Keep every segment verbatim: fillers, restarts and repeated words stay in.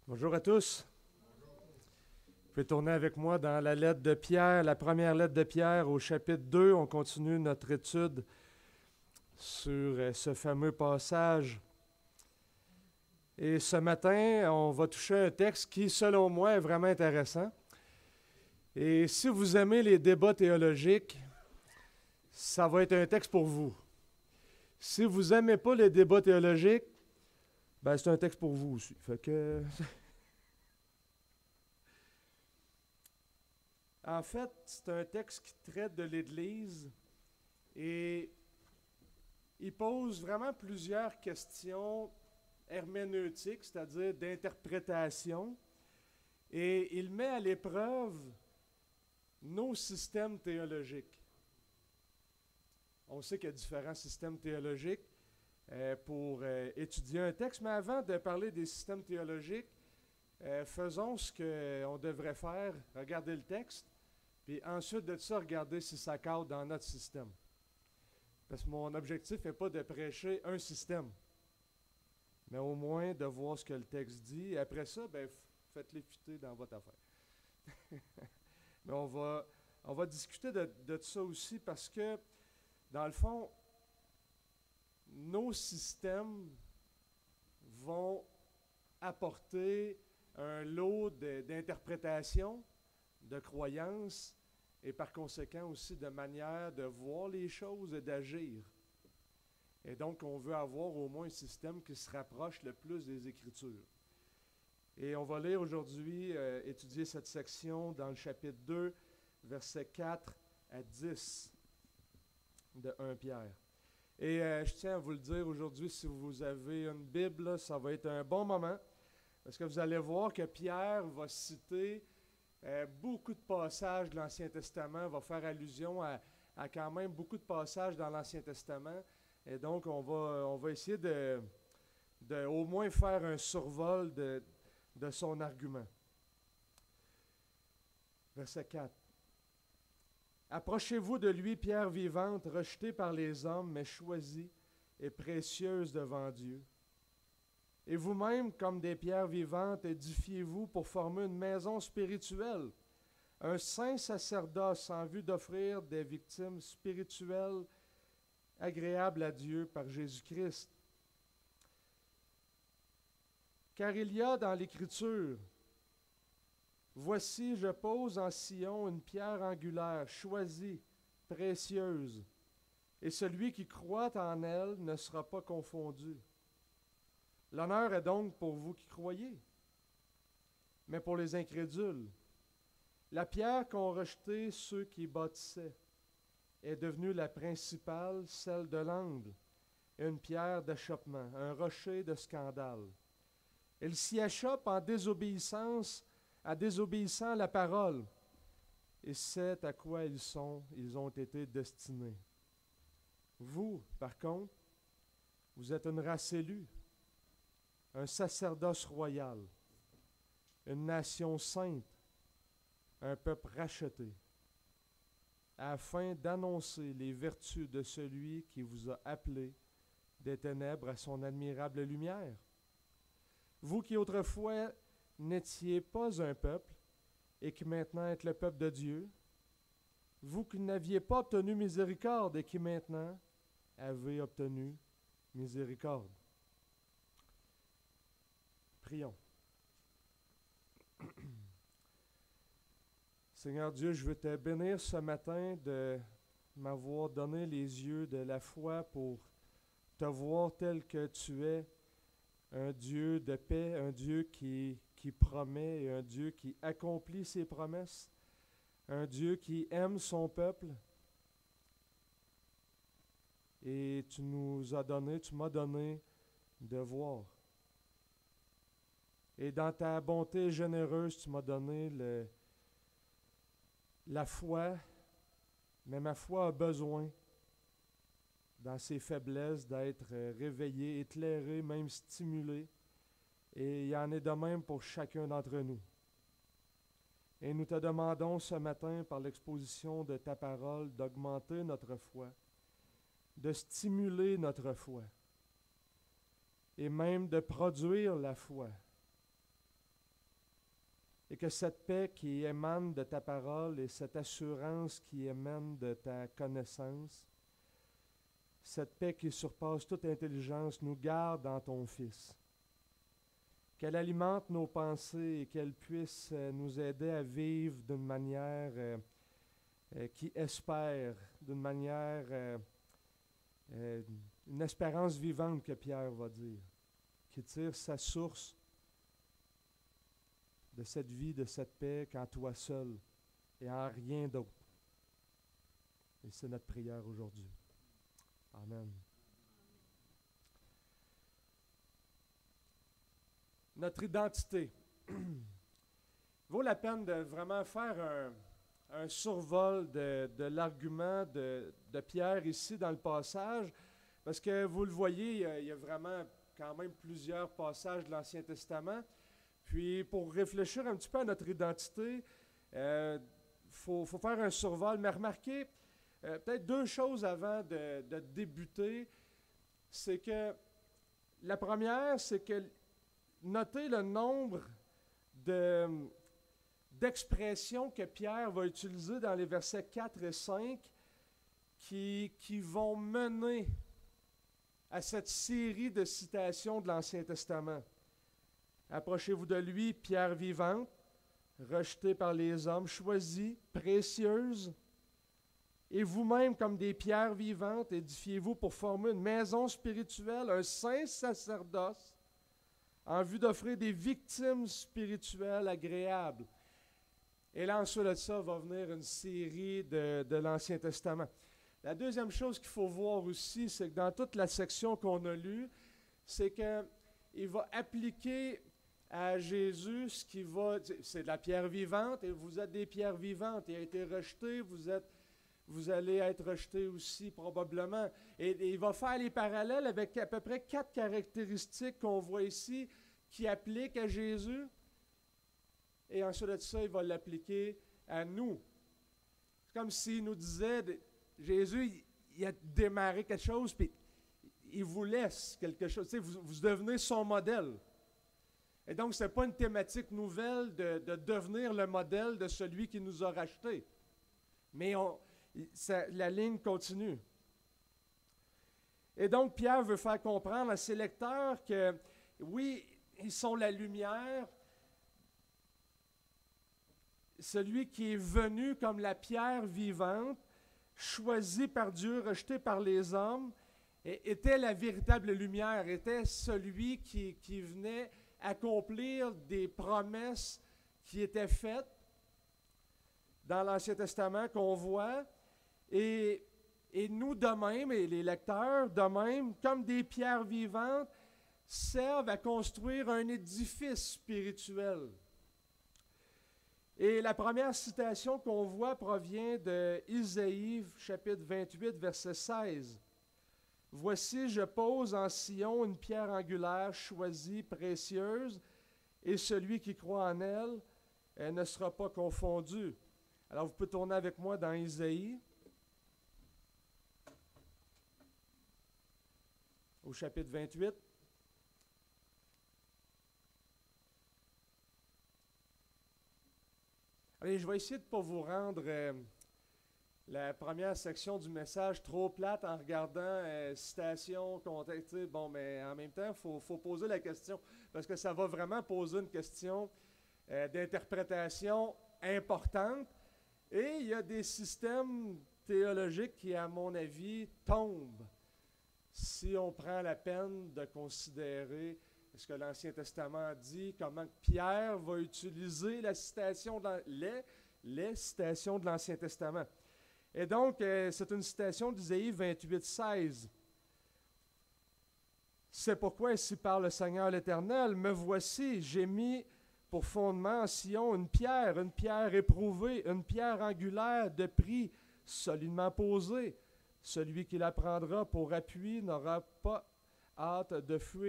Bonjour à tous. Vous pouvez tourner avec moi dans la lettre de Pierre, la première lettre de Pierre au chapitre deux. On continue notre étude sur euh, ce fameux passage. Et ce matin, on va toucher un texte qui, selon moi, est vraiment intéressant. Et si vous aimez les débats théologiques, ça va être un texte pour vous. Si vous n'aimez pas les débats théologiques, ben c'est un texte pour vous aussi. Fait que... En fait, c'est un texte qui traite de l'Église et il pose vraiment plusieurs questions herméneutiques, c'est-à-dire d'interprétation, et il met à l'épreuve nos systèmes théologiques. On sait qu'il y a différents systèmes théologiques euh, pour euh, étudier un texte, mais avant de parler des systèmes théologiques, euh, faisons ce qu'on devrait faire, regarder le texte, puis ensuite de ça, regarder si ça cadre dans notre système. Parce que mon objectif n'est pas de prêcher un système, mais au moins de voir ce que le texte dit. Et après ça, ben, faites-les fitter dans votre affaire. Mais on va, on va discuter de, de ça aussi parce que, dans le fond, nos systèmes vont apporter un lot de, d'interprétations, de croyances et par conséquent aussi de manière de voir les choses et d'agir. Et donc, on veut avoir au moins un système qui se rapproche le plus des Écritures. Et on va lire aujourd'hui, euh, étudier cette section dans le chapitre deux, versets quatre à dix de premier Pierre. Et euh, je tiens à vous le dire aujourd'hui, si vous avez une Bible, là, ça va être un bon moment, parce que vous allez voir que Pierre va citer Euh, beaucoup de passages de l'Ancien Testament, va faire allusion à, à quand même beaucoup de passages dans l'Ancien Testament. Et donc, on va, on va essayer de, de au moins faire un survol de, de son argument. Verset quatre. Approchez-vous de lui, pierre vivante, rejetée par les hommes, mais choisie et précieuse devant Dieu. Et vous-même, comme des pierres vivantes, édifiez-vous pour former une maison spirituelle, un saint sacerdoce en vue d'offrir des victimes spirituelles agréables à Dieu par Jésus-Christ. Car il y a dans l'Écriture, « Voici, je pose en Sion une pierre angulaire, choisie, précieuse, et celui qui croit en elle ne sera pas confondu. » L'honneur est donc pour vous qui croyez, mais pour les incrédules. La pierre qu'ont rejetée ceux qui bâtissaient est devenue la principale, celle de l'angle, une pierre d'achoppement, un rocher de scandale. Ils s'y achoppent en désobéissance, à désobéissant à la parole, et c'est à quoi ils sont, ils ont été destinés. Vous, par contre, vous êtes une race élue, un sacerdoce royal, une nation sainte, un peuple racheté, afin d'annoncer les vertus de celui qui vous a appelé des ténèbres à son admirable lumière. Vous qui autrefois n'étiez pas un peuple et qui maintenant êtes le peuple de Dieu, vous qui n'aviez pas obtenu miséricorde et qui maintenant avez obtenu miséricorde. Prions. Seigneur Dieu, je veux te bénir ce matin de m'avoir donné les yeux de la foi pour te voir tel que tu es, un Dieu de paix, un Dieu qui, qui promet et un Dieu qui accomplit ses promesses, un Dieu qui aime son peuple. Et tu nous as donné, tu m'as donné de voir. Et dans ta bonté généreuse, tu m'as donné le, la foi, mais ma foi a besoin, dans ses faiblesses, d'être réveillée, éclairée, même stimulée. Et il y en est de même pour chacun d'entre nous. Et nous te demandons ce matin, par l'exposition de ta parole, d'augmenter notre foi, de stimuler notre foi, et même de produire la foi Et que cette paix qui émane de ta parole et cette assurance qui émane de ta connaissance, cette paix qui surpasse toute intelligence, nous garde dans ton Fils. Qu'elle alimente nos pensées et qu'elle puisse euh, nous aider à vivre d'une manière euh, euh, qui espère, d'une manière, euh, euh, une espérance vivante que Pierre va dire, qui tire sa source de cette vie, de cette paix qu'en toi seul et en rien d'autre. Et c'est notre prière aujourd'hui. Amen. Notre identité. Il vaut la peine de vraiment faire un, un survol de, de l'argument de, de Pierre ici dans le passage, parce que vous le voyez, il y a, il y a vraiment quand même plusieurs passages de l'Ancien Testament. Puis pour réfléchir un petit peu à notre identité, il euh, faut, faut faire un survol, mais remarquez euh, peut-être deux choses avant de, de débuter. C'est que la première, c'est que notez le nombre de, d'expressions que Pierre va utiliser dans les versets quatre et cinq qui, qui vont mener à cette série de citations de l'Ancien Testament. Approchez-vous de lui, pierre vivante, rejetée par les hommes, choisie, précieuse, et vous-même comme des pierres vivantes, édifiez-vous pour former une maison spirituelle, un saint sacerdoce, en vue d'offrir des victimes spirituelles agréables. Et là, ensuite de ça, va venir une série de, de l'Ancien Testament. La deuxième chose qu'il faut voir aussi, c'est que dans toute la section qu'on a lue, c'est qu'il va appliquer à Jésus ce qui va... C'est de la pierre vivante, et vous êtes des pierres vivantes. Il a été rejeté, vous êtes... Vous allez être rejetés aussi probablement. Et, et il va faire les parallèles avec à peu près quatre caractéristiques qu'on voit ici qui appliquent à Jésus. Et ensuite de ça, il va l'appliquer à nous. C'est comme s'il nous disait, de, Jésus, il, il a démarré quelque chose, puis il vous laisse quelque chose. Tu sais, vous, vous devenez son modèle. Et donc, ce n'est pas une thématique nouvelle de, de devenir le modèle de celui qui nous a rachetés. Mais on... Ça, la ligne continue. Et donc, Pierre veut faire comprendre à ses lecteurs que, oui, ils sont la lumière. Celui qui est venu comme la pierre vivante, choisi par Dieu, rejeté par les hommes, était la véritable lumière, était celui qui, qui venait accomplir des promesses qui étaient faites dans l'Ancien Testament qu'on voit. Et, et nous, de même, et les lecteurs, de même, comme des pierres vivantes, servent à construire un édifice spirituel. Et la première citation qu'on voit provient de Isaïe, chapitre vingt-huit, verset seize. « Voici, je pose en Sion une pierre angulaire choisie, précieuse, et celui qui croit en elle, elle ne sera pas confondu. » Alors, vous pouvez tourner avec moi dans Isaïe, au chapitre vingt-huit. Allez, je vais essayer de ne pas vous rendre euh, la première section du message trop plate en regardant euh, citation, contexte. Bon, mais en même temps, il faut, faut poser la question, parce que ça va vraiment poser une question euh, d'interprétation importante. Et il y a des systèmes théologiques qui, à mon avis, tombent si on prend la peine de considérer ce que l'Ancien Testament dit, comment Pierre va utiliser la citation de les, les citations de l'Ancien Testament. Et donc, euh, c'est une citation d'Isaïe vingt-huit, seize. « C'est pourquoi ainsi parle le Seigneur l'Éternel, me voici, j'ai mis pour fondement en Sion une pierre, une pierre éprouvée, une pierre angulaire de prix, solidement posée. Celui qui la prendra pour appui n'aura pas hâte de fuir. »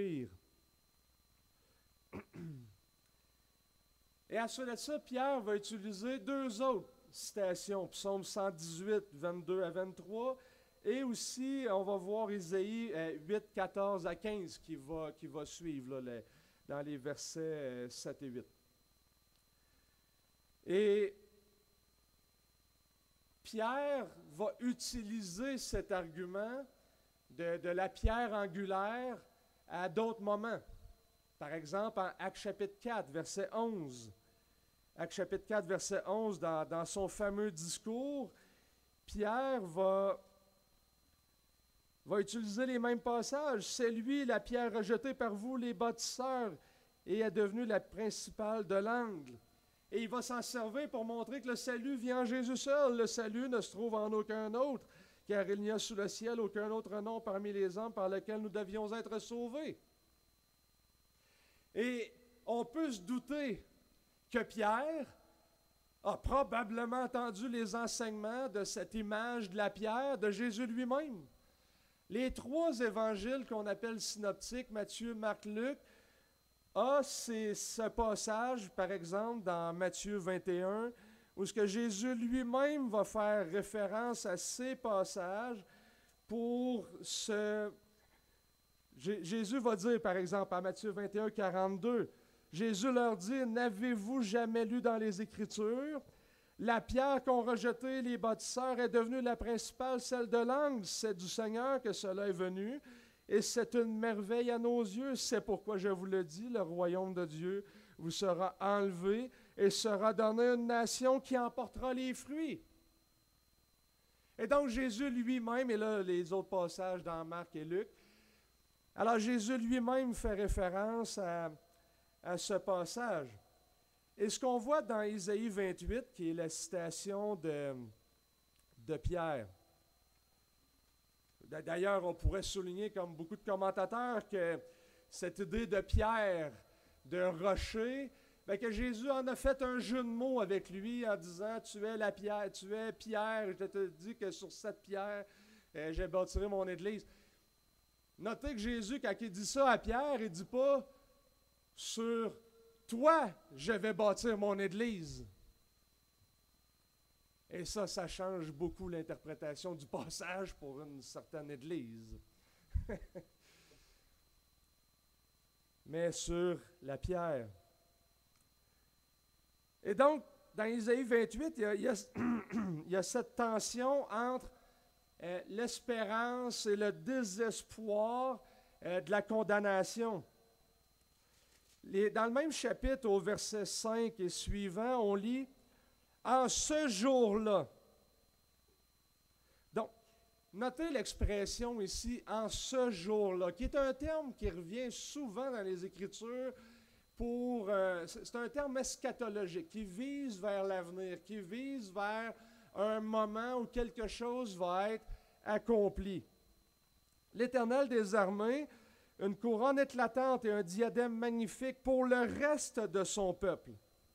Et à cela de ça, Pierre va utiliser deux autres citations, Psaume cent dix-huit, vingt-deux à vingt-trois, et aussi, on va voir Isaïe euh, huit, quatorze à quinze qui va, qui va suivre là, les, dans les versets euh, sept et huit. Et Pierre va utiliser cet argument de, de la pierre angulaire à d'autres moments. Par exemple, en Actes chapitre quatre, verset onze. Actes chapitre quatre, verset onze, dans, dans son fameux discours, Pierre va, va utiliser les mêmes passages. C'est lui, la pierre rejetée par vous, les bâtisseurs, et est devenue la principale de l'angle. Et il va s'en servir pour montrer que le salut vient en Jésus seul. Le salut ne se trouve en aucun autre, car il n'y a sous le ciel aucun autre nom parmi les hommes par lequel nous devions être sauvés. Et on peut se douter que Pierre a probablement entendu les enseignements de cette image de la pierre de Jésus lui-même. Les trois évangiles qu'on appelle synoptiques, Matthieu, Marc, Luc, a c'est ce passage, par exemple, dans Matthieu vingt et un, où ce que Jésus lui-même va faire référence à ces passages pour se... Jésus va dire, par exemple, à Matthieu vingt et un, quarante-deux, Jésus leur dit, « N'avez-vous jamais lu dans les Écritures? La pierre qu'ont rejetée les bâtisseurs est devenue la principale, celle de l'angle. C'est du Seigneur que cela est venu. Et c'est une merveille à nos yeux. C'est pourquoi je vous le dis, le royaume de Dieu vous sera enlevé et sera donné à une nation qui emportera les fruits. » Et donc Jésus lui-même, et là les autres passages dans Marc et Luc, alors Jésus lui-même fait référence à, à ce passage. Et ce qu'on voit dans Isaïe vingt-huit, qui est la citation de, de Pierre, d'ailleurs, on pourrait souligner, comme beaucoup de commentateurs, que cette idée de pierre, de rocher, bien que Jésus en a fait un jeu de mots avec lui en disant « Tu es la pierre, tu es Pierre, je te dis que sur cette pierre, euh, j'ai bâti mon église. » Notez que Jésus, quand il dit ça à Pierre, il ne dit pas « Sur toi, je vais bâtir mon église. » Et ça, ça change beaucoup l'interprétation du passage pour une certaine église. Mais sur la pierre. Et donc, dans Isaïe vingt-huit, il y a, il y a, il y a cette tension entre euh, l'espérance et le désespoir euh, de la condamnation. Les, dans le même chapitre, au verset cinq et suivant, on lit « En ce jour-là ». Donc, notez l'expression ici « en ce jour-là », qui est un terme qui revient souvent dans les Écritures pour... Euh, c'est un terme eschatologique qui vise vers l'avenir, qui vise vers un moment où quelque chose va être accompli. L'Éternel des armées, une couronne éclatante et un diadème magnifique pour le reste de son peuple.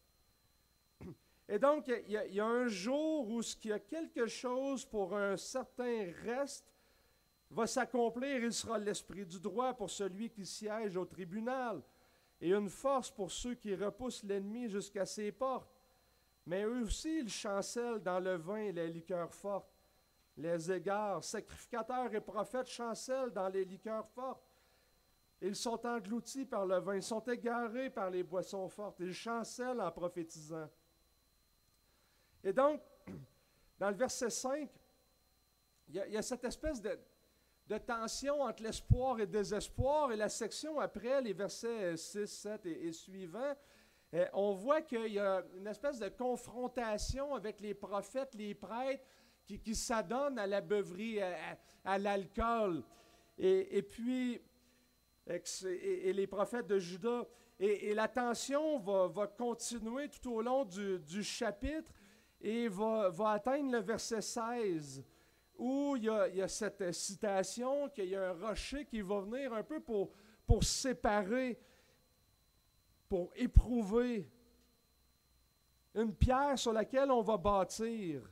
Et donc, il y, a, il y a un jour où ce qu'il y a quelque chose pour un certain reste va s'accomplir, il sera l'esprit du droit pour celui qui siège au tribunal, et une force pour ceux qui repoussent l'ennemi jusqu'à ses portes. Mais eux aussi, ils chancellent dans le vin et les liqueurs fortes, les égards. Sacrificateurs et prophètes chancellent dans les liqueurs fortes. Ils sont engloutis par le vin, ils sont égarés par les boissons fortes, ils chancellent en prophétisant. Et donc, dans le verset cinq, il y a, il y a cette espèce de, de tension entre l'espoir et le désespoir, et la section après, les versets six, sept et, et suivants, eh, on voit qu'il y a une espèce de confrontation avec les prophètes, les prêtres, qui, qui s'adonnent à la beuverie, à, à, à l'alcool, et, et puis, et, et les prophètes de Juda. Et, et la tension va, va continuer tout au long du, du chapitre, et va, va atteindre le verset seize, où il y a, il y a cette citation qu'il y a un rocher qui va venir un peu pour, pour séparer, pour éprouver, une pierre sur laquelle on va bâtir.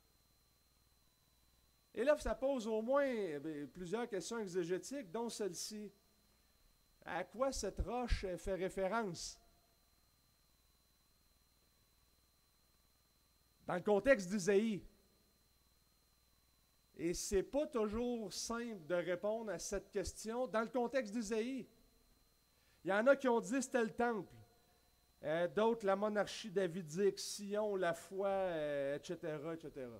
Et là, ça pose au moins bien, plusieurs questions exégétiques, dont celle-ci. À quoi cette roche fait référence? Dans le contexte d'Isaïe. Et ce n'est pas toujours simple de répondre à cette question dans le contexte d'Isaïe. Il y en a qui ont dit que c'était le temple. Euh, D'autres, la monarchie davidique, Sion, la foi, euh, et cetera, et cetera.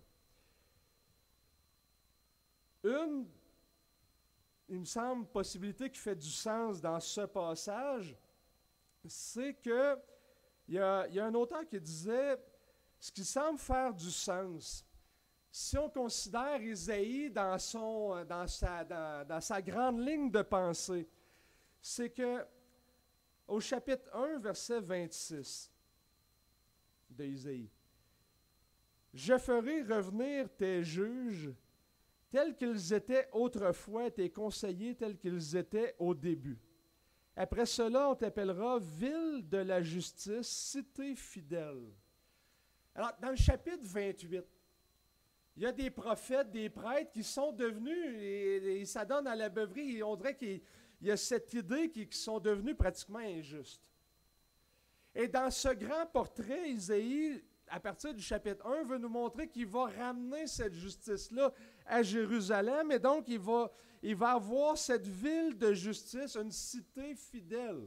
Une, il me semble, possibilité qui fait du sens dans ce passage, c'est que il y a, il y a un auteur qui disait ce qui semble faire du sens. Si on considère Isaïe dans, son, dans, sa, dans, dans sa grande ligne de pensée, c'est que au chapitre un, verset vingt-six de Isaïe, « Je ferai revenir tes juges tels qu'ils étaient autrefois, tes conseillers tels qu'ils étaient au début. Après cela, on t'appellera ville de la justice, cité fidèle. » Alors, dans le chapitre vingt-huit, il y a des prophètes, des prêtres qui sont devenus, et, et ça donne à la beuverie, et on dirait qu'il y a cette idée qu'ils sont devenus pratiquement injustes. Et dans ce grand portrait, Isaïe, à partir du chapitre un, veut nous montrer qu'il va ramener cette justice-là à Jérusalem, et donc il va, il va avoir cette ville de justice, une cité fidèle.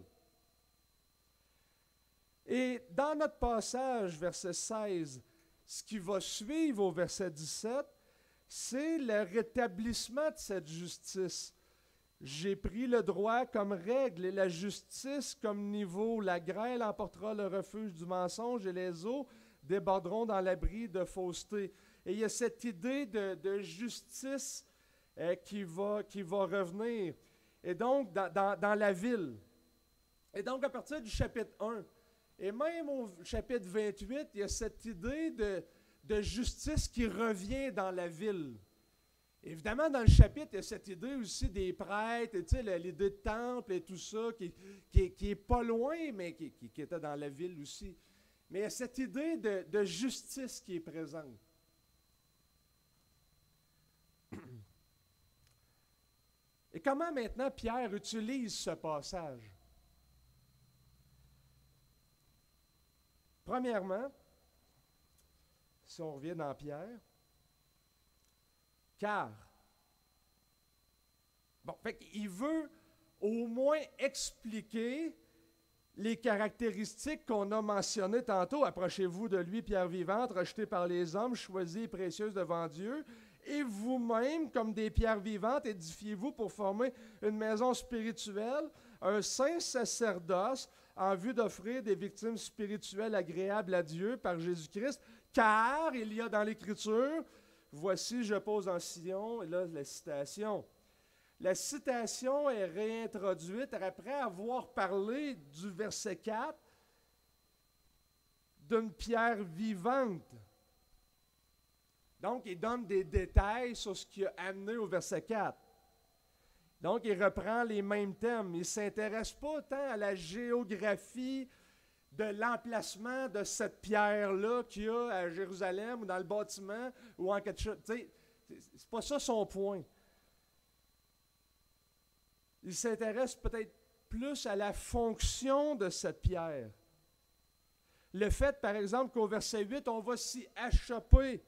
Et dans notre passage, verset seize, ce qui va suivre au verset dix-sept, c'est le rétablissement de cette justice. J'ai pris le droit comme règle et la justice comme niveau. La grêle emportera le refuge du mensonge et les eaux déborderont dans l'abri de fausseté. Et il y a cette idée de, de justice euh, qui, va, qui va revenir. Et donc, dans, dans, dans la ville. Et donc, à partir du chapitre un, et même au chapitre vingt-huit, il y a cette idée de, de justice qui revient dans la ville. Évidemment, dans le chapitre, il y a cette idée aussi des prêtres, tu sais, l'idée de temple et tout ça, qui, qui, qui est pas loin, mais qui, qui, qui était dans la ville aussi. Mais il y a cette idée de, de justice qui est présente. Et comment maintenant Pierre utilise ce passage? Premièrement, si on revient dans Pierre, car, bon, fait qu'il veut au moins expliquer les caractéristiques qu'on a mentionnées tantôt. Approchez-vous de lui, pierre vivante, rejetée par les hommes, choisie et précieuse devant Dieu, et vous-même, comme des pierres vivantes, édifiez-vous pour former une maison spirituelle, un saint sacerdoce, en vue d'offrir des victimes spirituelles agréables à Dieu par Jésus-Christ, car il y a dans l'Écriture, voici je pose en Sion, et là la citation. La citation est réintroduite après avoir parlé du verset quatre d'une pierre vivante. Donc, il donne des détails sur ce qui a amené au verset quatre. Donc, il reprend les mêmes thèmes. Il ne s'intéresse pas tant à la géographie de l'emplacement de cette pierre-là qu'il y a à Jérusalem ou dans le bâtiment ou en quelque chose. Tu sais, c'est pas ça son point. Il s'intéresse peut-être plus à la fonction de cette pierre. Le fait, par exemple, qu'au verset huit, on va s'y achoper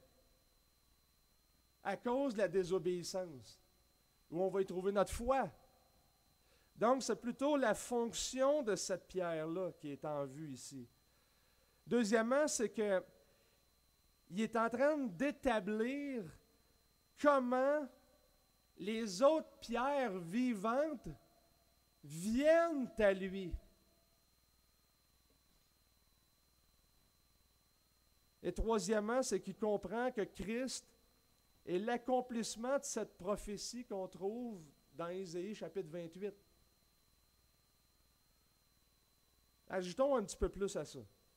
à cause de la désobéissance, où on va y trouver notre foi. Donc, c'est plutôt la fonction de cette pierre-là qui est en vue ici. Deuxièmement, c'est que il est en train d'établir comment les autres pierres vivantes viennent à lui. Et troisièmement, c'est qu'il comprend que Christ est l'accomplissement de cette prophétie qu'on trouve dans Isaïe chapitre vingt-huit. Ajoutons un petit peu plus à ça.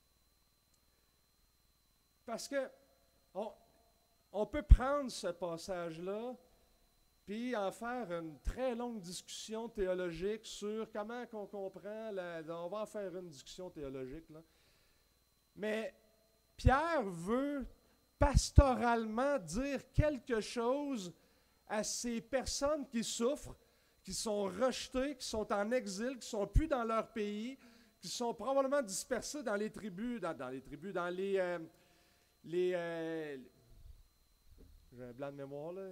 Parce que on, on peut prendre ce passage-là puis en faire une très longue discussion théologique sur comment on comprend, la, on va en faire une discussion théologique, là. Mais Pierre veut pastoralement dire quelque chose à ces personnes qui souffrent, qui sont rejetées, qui sont en exil, qui ne sont plus dans leur pays, qui sont probablement dispersées dans les tribus, dans, dans les tribus, dans les... Euh, les euh, j'ai un blanc de mémoire, là.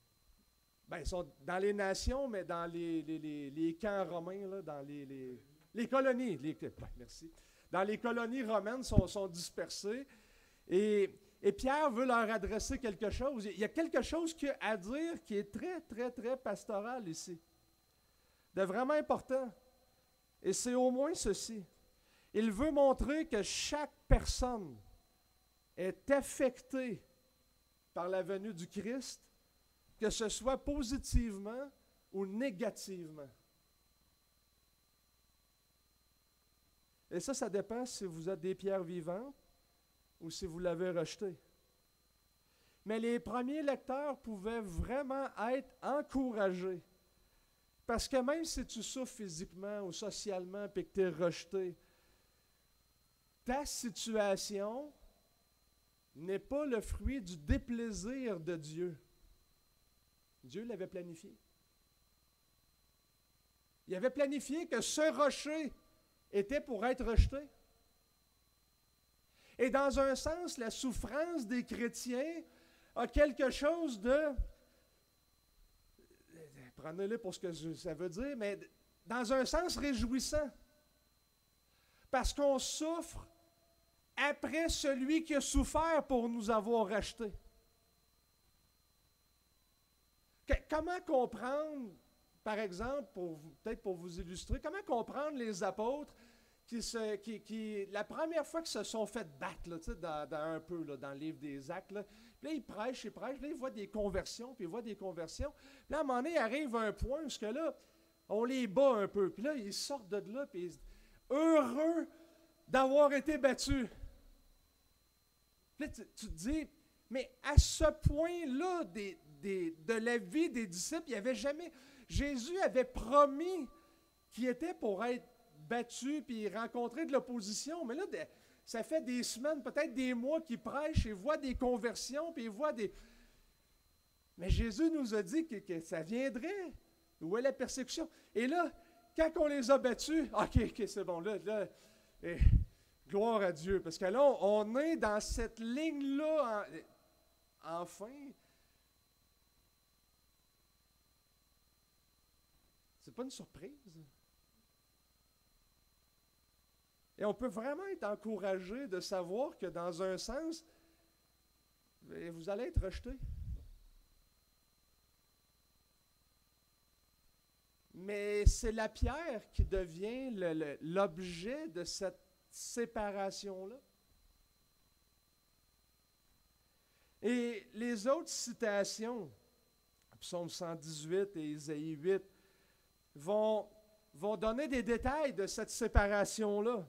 Ben, ils sont dans les nations, mais dans les, les, les, les camps romains, là, dans les, les, Les colonies, les, ben, merci. Dans les colonies romaines sont, sont dispersées. Et, et Pierre veut leur adresser quelque chose. Il y a quelque chose qu'il a à dire qui est très, très, très pastoral ici. De vraiment important. Et c'est au moins ceci. Il veut montrer que chaque personne est affectée par la venue du Christ, que ce soit positivement ou négativement. Et ça, ça dépend si vous êtes des pierres vivantes ou si vous l'avez rejeté. Mais les premiers lecteurs pouvaient vraiment être encouragés. Parce que même si tu souffres physiquement ou socialement et que tu es rejeté, ta situation n'est pas le fruit du déplaisir de Dieu. Dieu l'avait planifié. Il avait planifié que ce rocher était pour être rejeté. Et dans un sens, la souffrance des chrétiens a quelque chose de, prenez-le pour ce que ça veut dire, mais dans un sens réjouissant. Parce qu'on souffre après celui qui a souffert pour nous avoir rachetés. Que, comment comprendre, par exemple, pour, peut-être pour vous illustrer, comment comprendre les apôtres qui, se, qui, qui la première fois qu'ils se sont fait battre, là, dans, dans un peu, là, dans le livre des Actes, là, puis là, ils prêchent, ils prêchent, puis là, ils voient des conversions, puis ils voient des conversions. Puis là, à un moment donné, arrive un point où que là, on les bat un peu. Puis là, ils sortent de là, puis ils disent, heureux d'avoir été battus. Puis là, tu, tu te dis, mais à ce point-là des, des, de la vie des disciples, il n'y avait jamais... Jésus avait promis qu'il était pour être battu puis rencontrer de l'opposition. Mais là, de, ça fait des semaines, peut-être des mois qu'il prêche et voit des conversions, puis il voit des... Mais Jésus nous a dit que, que ça viendrait. Où est la persécution? Et là, quand on les a battus, OK, OK, c'est bon, là, là eh, gloire à Dieu. Parce que là, on, on est dans cette ligne-là, en, enfin. C'est pas une surprise. Et on peut vraiment être encouragé de savoir que dans un sens, vous allez être rejeté. Mais c'est la pierre qui devient le, le, l'objet de cette séparation-là. Et les autres citations, Psaume cent dix-huit et Isaïe huit, vont, vont donner des détails de cette séparation-là.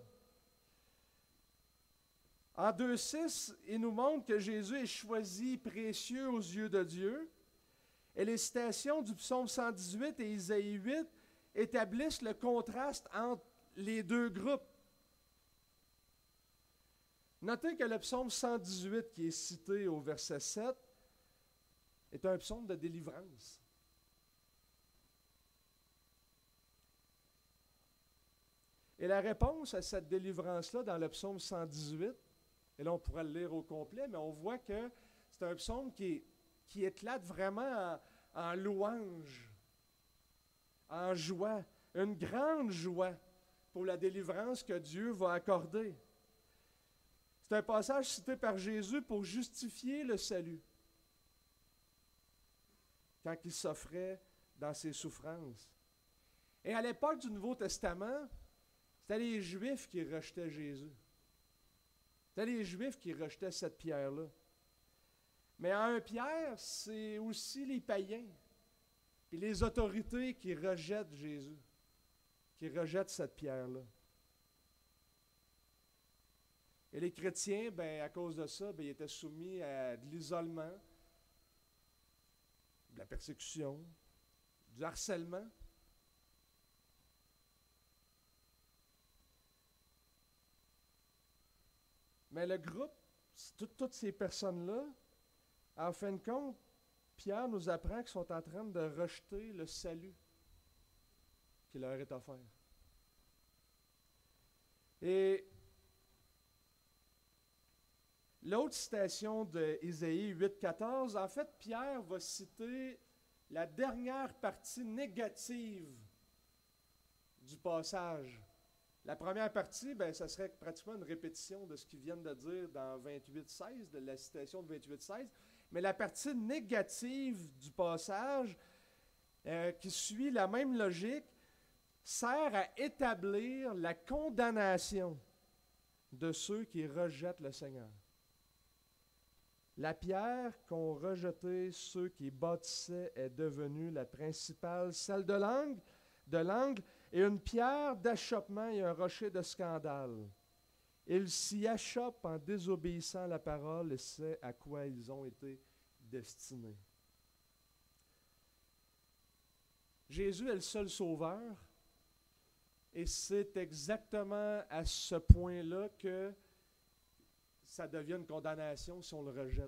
En deux six, il nous montre que Jésus est choisi, précieux aux yeux de Dieu. Et les citations du Psaume cent dix-huit et Isaïe huit établissent le contraste entre les deux groupes. Notez que le Psaume cent dix-huit, qui est cité au verset sept, est un psaume de délivrance. Et la réponse à cette délivrance-là dans le Psaume cent dix-huit, et là on pourra le lire au complet, mais on voit que c'est un psaume qui est qui éclate vraiment en, en louange, en joie, une grande joie pour la délivrance que Dieu va accorder. C'est un passage cité par Jésus pour justifier le salut, quand il s'offrait dans ses souffrances. Et à l'époque du Nouveau Testament, c'était les Juifs qui rejetaient Jésus. C'était les Juifs qui rejetaient cette pierre-là. Mais à un Pierre, c'est aussi les païens et les autorités qui rejettent Jésus, qui rejettent cette pierre-là. Et les chrétiens, ben, à cause de ça, ben, ils étaient soumis à de l'isolement, de la persécution, du harcèlement. Mais le groupe, tout, toutes ces personnes-là, en fin de compte, Pierre nous apprend qu'ils sont en train de rejeter le salut qui leur est offert. Et l'autre citation d'Ésaïe huit quatorze, en fait, Pierre va citer la dernière partie négative du passage La première partie, ben, ça serait pratiquement une répétition de ce qu'ils viennent de dire dans vingt-huit seize, de la citation de vingt-huit seize. Mais la partie négative du passage, euh, qui suit la même logique, sert à établir la condamnation de ceux qui rejettent le Seigneur. La pierre qu'ont rejetée ceux qui bâtissaient est devenue la principale, celle de l'angle, de l'angle, et une pierre d'achoppement et un rocher de scandale. Ils s'y achoppent en désobéissant à la parole, et c'est à quoi ils ont été destinés. Jésus est le seul sauveur, et c'est exactement à ce point-là que ça devient une condamnation si on le rejette.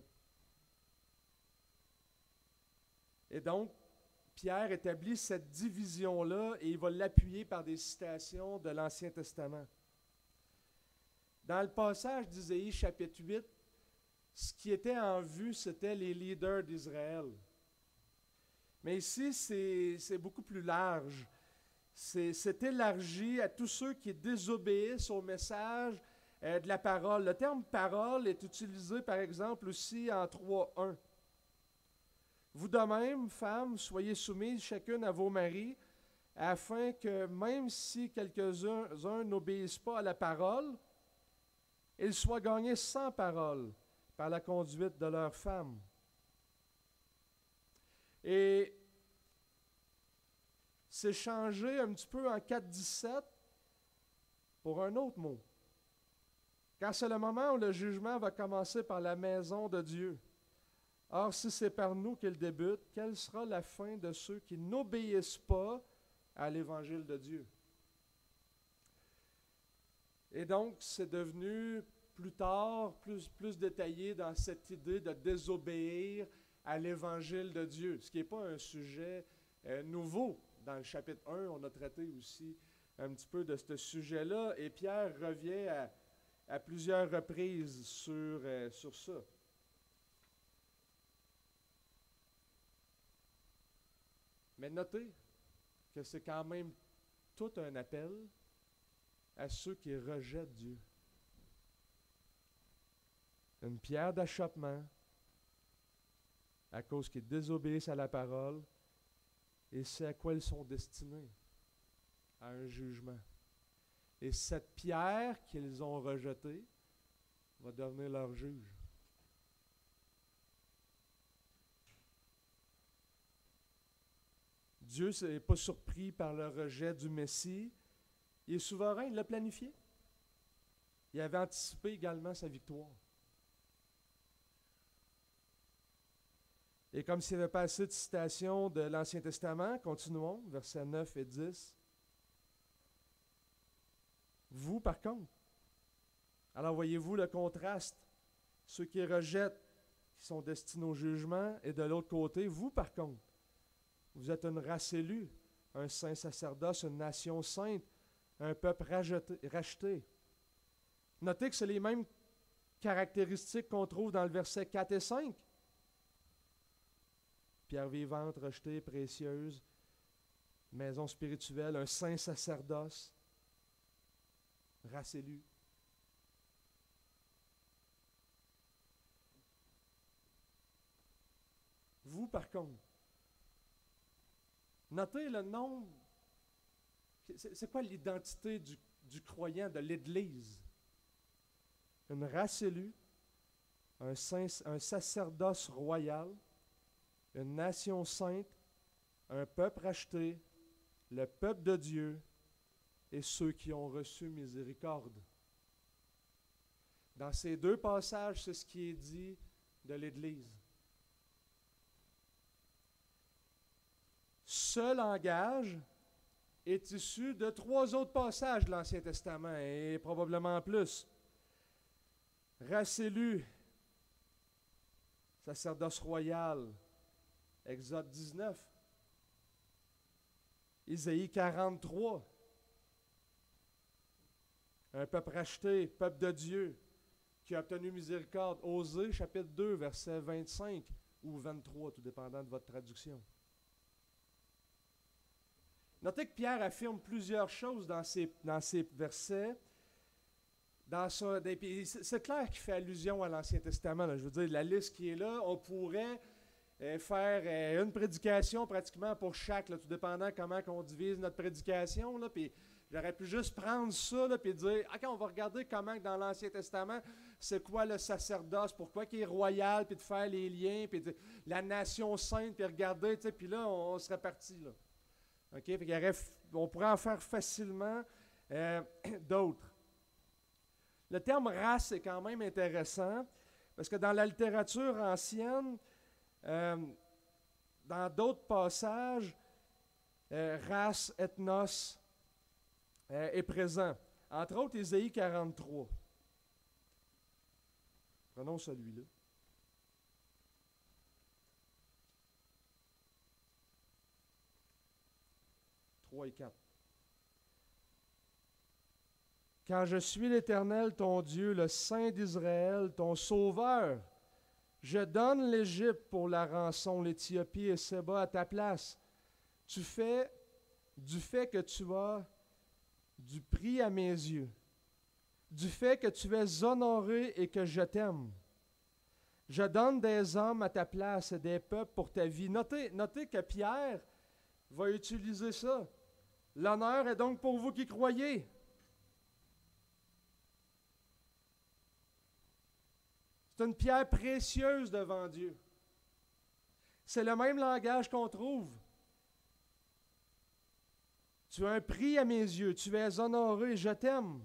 Et donc, Pierre établit cette division-là et il va l'appuyer par des citations de l'Ancien Testament. Dans le passage d'Isaïe chapitre huit, ce qui était en vue, c'était les leaders d'Israël. Mais ici, c'est, c'est beaucoup plus large. C'est, c'est élargi à tous ceux qui désobéissent au message euh, de la parole. Le terme « parole » est utilisé, par exemple, aussi en trois un. Vous de même, femmes, soyez soumises chacune à vos maris, afin que même si quelques-uns uns n'obéissent pas à la parole, ils soient gagnés sans parole par la conduite de leurs femmes. Et c'est changé un petit peu en quatre dix-sept pour un autre mot. Car c'est le moment où le jugement va commencer par la maison de Dieu. Or, si c'est par nous qu'il débute, quelle sera la fin de ceux qui n'obéissent pas à l'Évangile de Dieu? Et donc, c'est devenu plus tard, plus, plus détaillé dans cette idée de désobéir à l'Évangile de Dieu, ce qui n'est pas un sujet euh, nouveau. Dans le chapitre un, on a traité aussi un petit peu de ce sujet-là, et Pierre revient à, à plusieurs reprises sur, euh, sur ça. Mais notez que c'est quand même tout un appel à ceux qui rejettent Dieu. Une pierre d'achoppement à cause qu'ils désobéissent à la parole, et c'est à quoi ils sont destinés, à un jugement. Et cette pierre qu'ils ont rejetée va devenir leur juge. Dieu n'est pas surpris par le rejet du Messie. Il est souverain, il l'a planifié. Il avait anticipé également sa victoire. Et comme s'il n'y avait pas assez de citations de l'Ancien Testament, continuons, versets neuf et dix. Vous, par contre, alors voyez-vous le contraste, ceux qui rejettent, qui sont destinés au jugement, et de l'autre côté, vous, par contre, vous êtes une race élue, un saint sacerdoce, une nation sainte, un peuple racheté. racheté. Notez que c'est les mêmes caractéristiques qu'on trouve dans le verset quatre et cinq. Pierre vivante, rejetée, précieuse, maison spirituelle, un saint sacerdoce, race élue. Vous, par contre, notez le nombre. C'est, c'est quoi l'identité du, du croyant, de l'Église? Une race élue, un, saint, un sacerdoce royal, une nation sainte, un peuple racheté, le peuple de Dieu et ceux qui ont reçu miséricorde. Dans ces deux passages, c'est ce qui est dit de l'Église. Ce langage est issu de trois autres passages de l'Ancien Testament, et probablement plus. Race élue, sacerdoce royal, Exode dix-neuf, Isaïe quarante-trois, un peuple racheté, peuple de Dieu, qui a obtenu miséricorde, Osée, chapitre deux, verset vingt-cinq ou vingt-trois, tout dépendant de votre traduction. Notez que Pierre affirme plusieurs choses dans ces, dans ces versets. Dans son, c'est clair qu'il fait allusion à l'Ancien Testament. Là. Je veux dire, la liste qui est là, on pourrait euh, faire euh, une prédication pratiquement pour chaque, là, tout dépendant comment on divise notre prédication. Là, puis j'aurais pu juste prendre ça et dire, OK, on va regarder comment dans l'Ancien Testament, c'est quoi le sacerdoce, pourquoi il est royal, puis de faire les liens, puis de, la nation sainte, puis regarder, puis là, on, on serait parti. Là. OK, fait qu'il y aurait, on pourrait en faire facilement euh, d'autres. Le terme race est quand même intéressant parce que dans la littérature ancienne, euh, dans d'autres passages, euh, race, ethnos euh, est présent. Entre autres, Ésaïe quarante-trois. Prenons celui-là. trois et quatre. Quand je suis l'Éternel, ton Dieu, le Saint d'Israël, ton Sauveur, je donne l'Égypte pour la rançon, l'Éthiopie et Séba à ta place. Tu fais du fait que tu as du prix à mes yeux, du fait que tu es honoré et que je t'aime. Je donne des hommes à ta place et des peuples pour ta vie. Notez, notez que Pierre va utiliser ça. L'honneur est donc pour vous qui croyez. C'est une pierre précieuse devant Dieu. C'est le même langage qu'on trouve. Tu as un prix à mes yeux, tu es honoré, je t'aime.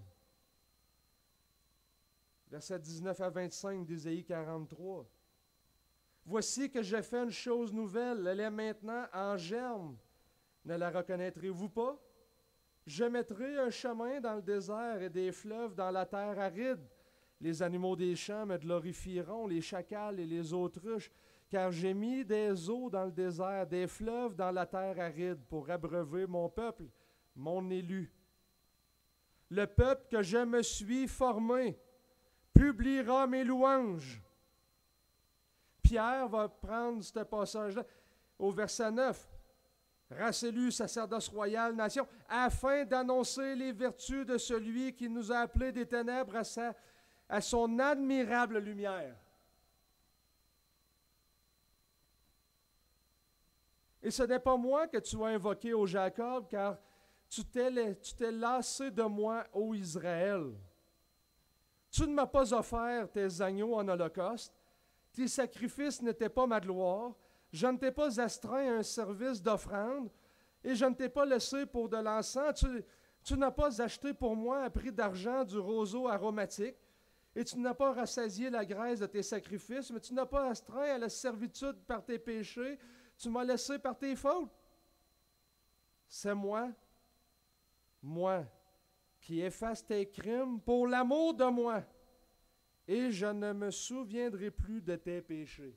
Versets dix-neuf à vingt-cinq d'Ésaïe quarante-trois. Voici que je fais une chose nouvelle, elle est maintenant en germe. Ne la reconnaîtrez-vous pas? Je mettrai un chemin dans le désert et des fleuves dans la terre aride. Les animaux des champs me glorifieront, les chacals et les autruches, car j'ai mis des eaux dans le désert, des fleuves dans la terre aride, pour abreuver mon peuple, mon élu. Le peuple que je me suis formé publiera mes louanges. Pierre va prendre ce passage-là au verset neuf. Race élue, sacerdoce royal, nation, afin d'annoncer les vertus de celui qui nous a appelés des ténèbres à sa à son admirable lumière. Et ce n'est pas moi que tu as invoqué, ô Jacob, car tu t'es, tu t'es lassé de moi, ô Israël. Tu ne m'as pas offert tes agneaux en holocauste, tes sacrifices n'étaient pas ma gloire, je ne t'ai pas astreint à un service d'offrande, et je ne t'ai pas laissé pour de l'encens. Tu, tu n'as pas acheté pour moi à prix d'argent du roseau aromatique, et tu n'as pas rassasié la graisse de tes sacrifices, mais tu n'as pas astreint à la servitude par tes péchés, tu m'as laissé par tes fautes. C'est moi, moi, qui efface tes crimes pour l'amour de moi, et je ne me souviendrai plus de tes péchés.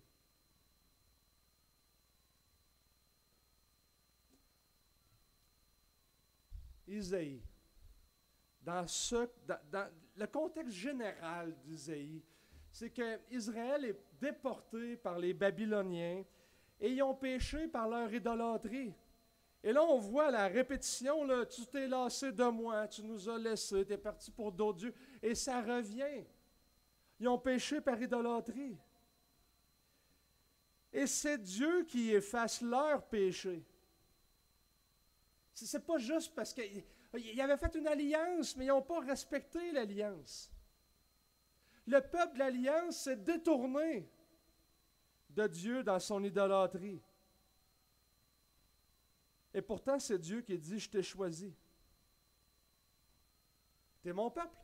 Isaïe, dans, ce, dans, dans le contexte général d'Isaïe, c'est qu'Israël est déporté par les Babyloniens et ils ont péché par leur idolâtrie. Et là, on voit la répétition, là, tu t'es lassé de moi, tu nous as laissés, tu es parti pour d'autres dieux. Et ça revient. Ils ont péché par idolâtrie. Et c'est Dieu qui efface leur péché. Ce n'est pas juste parce qu'ils avaient fait une alliance, mais ils n'ont pas respecté l'alliance. Le peuple de l'alliance s'est détourné de Dieu dans son idolâtrie. Et pourtant, c'est Dieu qui dit, je t'ai choisi. Tu es mon peuple.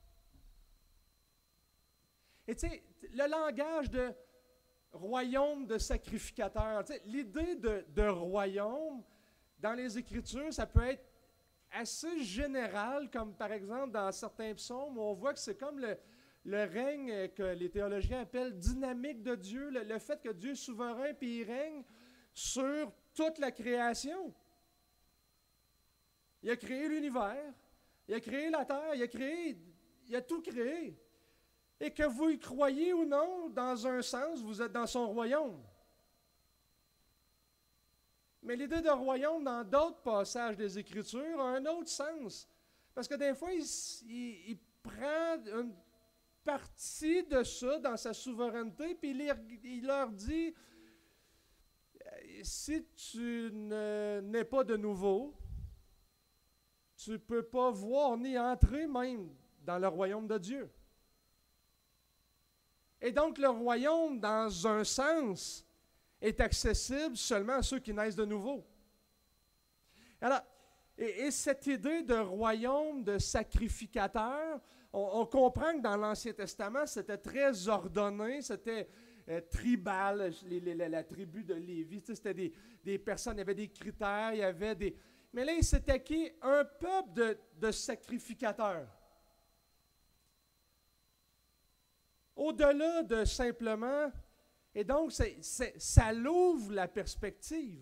Et tu sais, le langage de royaume de sacrificateur, tu sais, l'idée de, de royaume, dans les Écritures, ça peut être assez général, comme par exemple dans certains psaumes, où on voit que c'est comme le, le règne que les théologiens appellent dynamique de Dieu, le, le fait que Dieu est souverain puis il règne sur toute la création. Il a créé l'univers, il a créé la terre, il a créé, il a tout créé. Et que vous y croyez ou non, dans un sens, vous êtes dans son royaume. Mais l'idée de royaume, dans d'autres passages des Écritures, a un autre sens. Parce que des fois, il, il, il prend une partie de ça dans sa souveraineté, puis il, il leur dit, si tu n'es pas de nouveau, tu ne peux pas voir ni entrer même dans le royaume de Dieu. Et donc le royaume, dans un sens, est accessible seulement à ceux qui naissent de nouveau. Alors, et, et cette idée de royaume, de sacrificateur, on, on comprend que dans l'Ancien Testament, c'était très ordonné, c'était euh, tribal, les, les, la, la tribu de Lévi, tu sais, c'était des, des personnes, il y avait des critères, il y avait des... Mais là, il s'est acquis un peuple de, de sacrificateurs. Au-delà de simplement... Et donc, c'est, c'est, ça l'ouvre la perspective.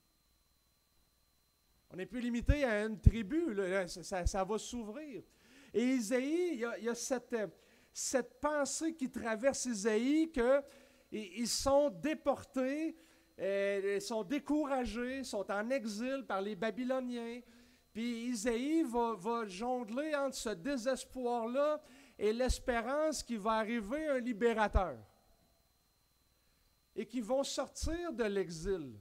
On n'est plus limité à une tribu, là, ça, ça va s'ouvrir. Et Isaïe, il y a, il y a cette, cette pensée qui traverse Isaïe qu'ils sont déportés, euh, ils sont découragés, sont en exil par les Babyloniens. Puis Isaïe va, va jongler entre ce désespoir-là et l'espérance qu'il va arriver un libérateur. Et qui vont sortir de l'exil.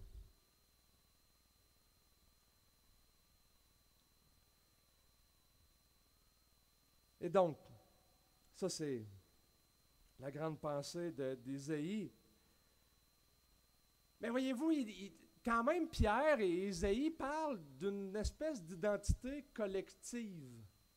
Et donc, ça c'est la grande pensée de, d'Isaïe. Mais voyez-vous, il, il, quand même Pierre et Isaïe parlent d'une espèce d'identité collective.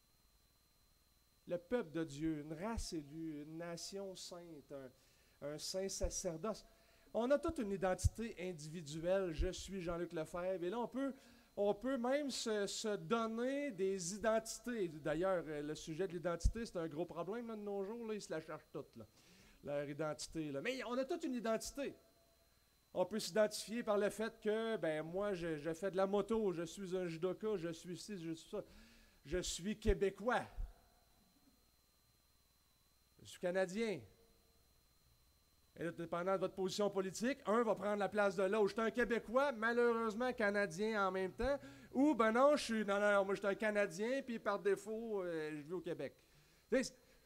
Le peuple de Dieu, une race élue, une nation sainte, un, un saint sacerdoce. On a toute une identité individuelle. Je suis Jean-Luc Lefebvre. Et là, on peut, on peut même se, se donner des identités. D'ailleurs, le sujet de l'identité, c'est un gros problème là, de nos jours. Là, ils se la cherchent toutes, là, leur identité. Là. Mais on a toute une identité. On peut s'identifier par le fait que, ben moi, je, je fais de la moto, je suis un judoka, je suis ci, je suis ça. Je suis québécois. Je suis canadien. Et là, dépendant de votre position politique, un va prendre la place de l'autre. Je suis un Québécois, malheureusement canadien en même temps. Ou, ben non, je suis, non, non, moi je suis un Canadien, puis par défaut, euh, je vis au Québec. Il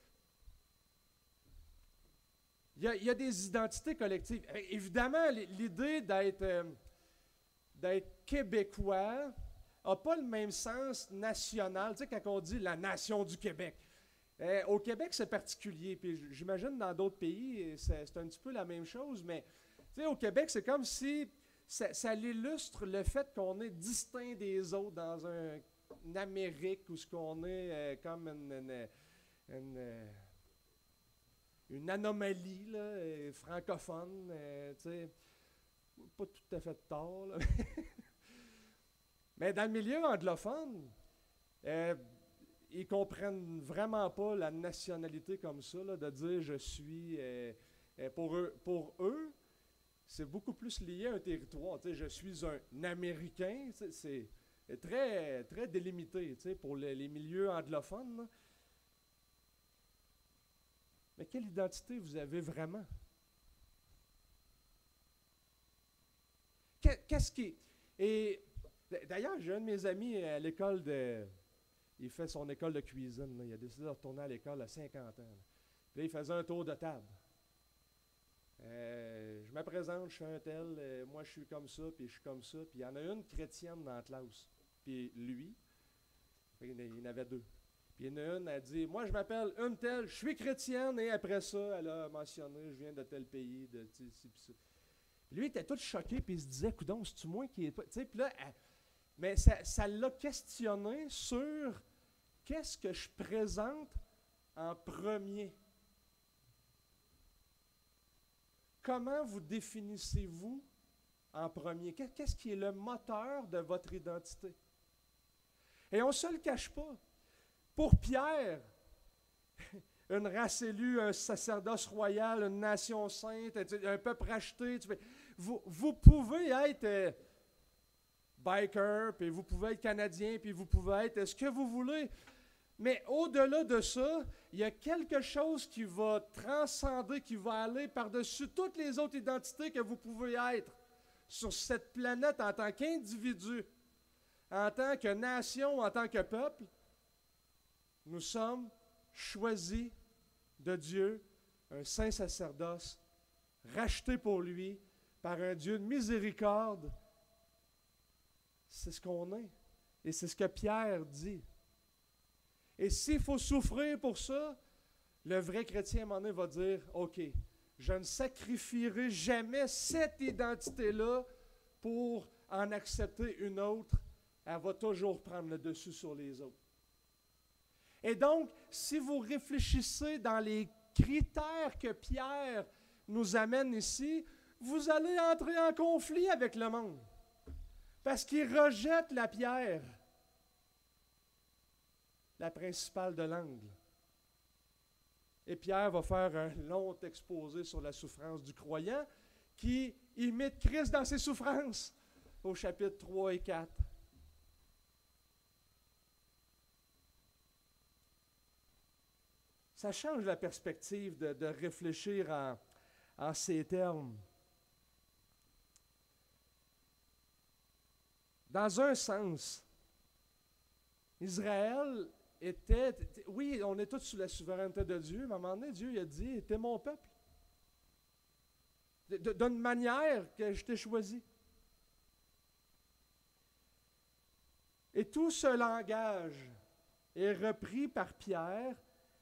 y, a, il y a des identités collectives. Évidemment, l'idée d'être, euh, d'être Québécois n'a pas le même sens national. Tu sais, quand on dit la nation du Québec. Euh, au Québec, c'est particulier, puis j'imagine dans d'autres pays, c'est, c'est un petit peu la même chose, mais au Québec, c'est comme si ça, ça illustre le fait qu'on est distinct des autres dans un, une Amérique où ce qu'on est euh, comme une, une, une, une, une anomalie là, euh, francophone, euh, pas tout à fait tort, là. Mais dans le milieu anglophone, euh, ils ne comprennent vraiment pas la nationalité comme ça, là, de dire je suis. Euh, pour eux, pour eux, c'est beaucoup plus lié à un territoire. Je suis un Américain, c'est très, très délimité pour les, les milieux anglophones. Là. Mais quelle identité vous avez vraiment? Qu'est-ce qui. Et d'ailleurs, j'ai un de mes amis à l'école de. Il fait son école de cuisine. Là. Il a décidé de retourner à l'école à cinquante ans. Là. Puis là, il faisait un tour de table. Euh, je me présente, je suis un tel, euh, moi je suis comme ça, puis je suis comme ça. Puis il y en a une chrétienne dans la classe. Puis lui, il y en avait deux. Puis il y en a une, elle dit, moi je m'appelle une telle, je suis chrétienne, et après ça, elle a mentionné, je viens de tel pays, de ci, ci, puis ça. Puis lui, il était tout choqué, puis il se disait, coudonc, c'est-tu moi qui est pas. Tu sais, puis là, elle, mais ça, ça l'a questionné sur qu'est-ce que je présente en premier? Comment vous définissez-vous en premier? Qu'est-ce qui est le moteur de votre identité? Et on ne se le cache pas. Pour Pierre, une race élue, un sacerdoce royal, une nation sainte, un peuple racheté, tu fais, vous, vous pouvez être euh, biker, puis vous pouvez être canadien, puis vous pouvez être ce que vous voulez. Mais au-delà de ça, il y a quelque chose qui va transcender, qui va aller par-dessus toutes les autres identités que vous pouvez être. sur cette planète en tant qu'individu, en tant que nation, en tant que peuple, nous sommes choisis de Dieu, un saint sacerdoce, racheté pour lui par un Dieu de miséricorde. C'est ce qu'on est. Et c'est ce que Pierre dit. Et s'il faut souffrir pour ça, le vrai chrétien, à un moment donné, va dire, « OK, je ne sacrifierai jamais cette identité-là pour en accepter une autre. Elle va toujours prendre le dessus sur les autres. » Et donc, si vous réfléchissez dans les critères que Pierre nous amène ici, vous allez entrer en conflit avec le monde. Parce qu'il rejette la pierre, la principale de l'angle. Et Pierre va faire un long exposé sur la souffrance du croyant qui imite Christ dans ses souffrances au chapitre trois et quatre. Ça change la perspective de, de réfléchir en, en ces termes. Dans un sens, Israël était, oui, on est tous sous la souveraineté de Dieu, mais à un moment donné, Dieu il a dit, t'es mon peuple. De, de, d'une manière que je t'ai choisi. Et tout ce langage est repris par Pierre.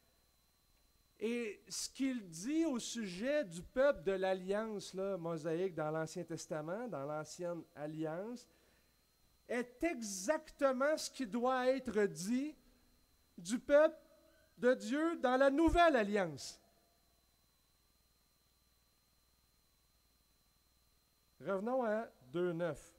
Et ce qu'il dit au sujet du peuple de l'Alliance là, mosaïque dans l'Ancien Testament, dans l'Ancienne Alliance, est exactement ce qui doit être dit du peuple de Dieu dans la Nouvelle Alliance. Revenons à deux neuf.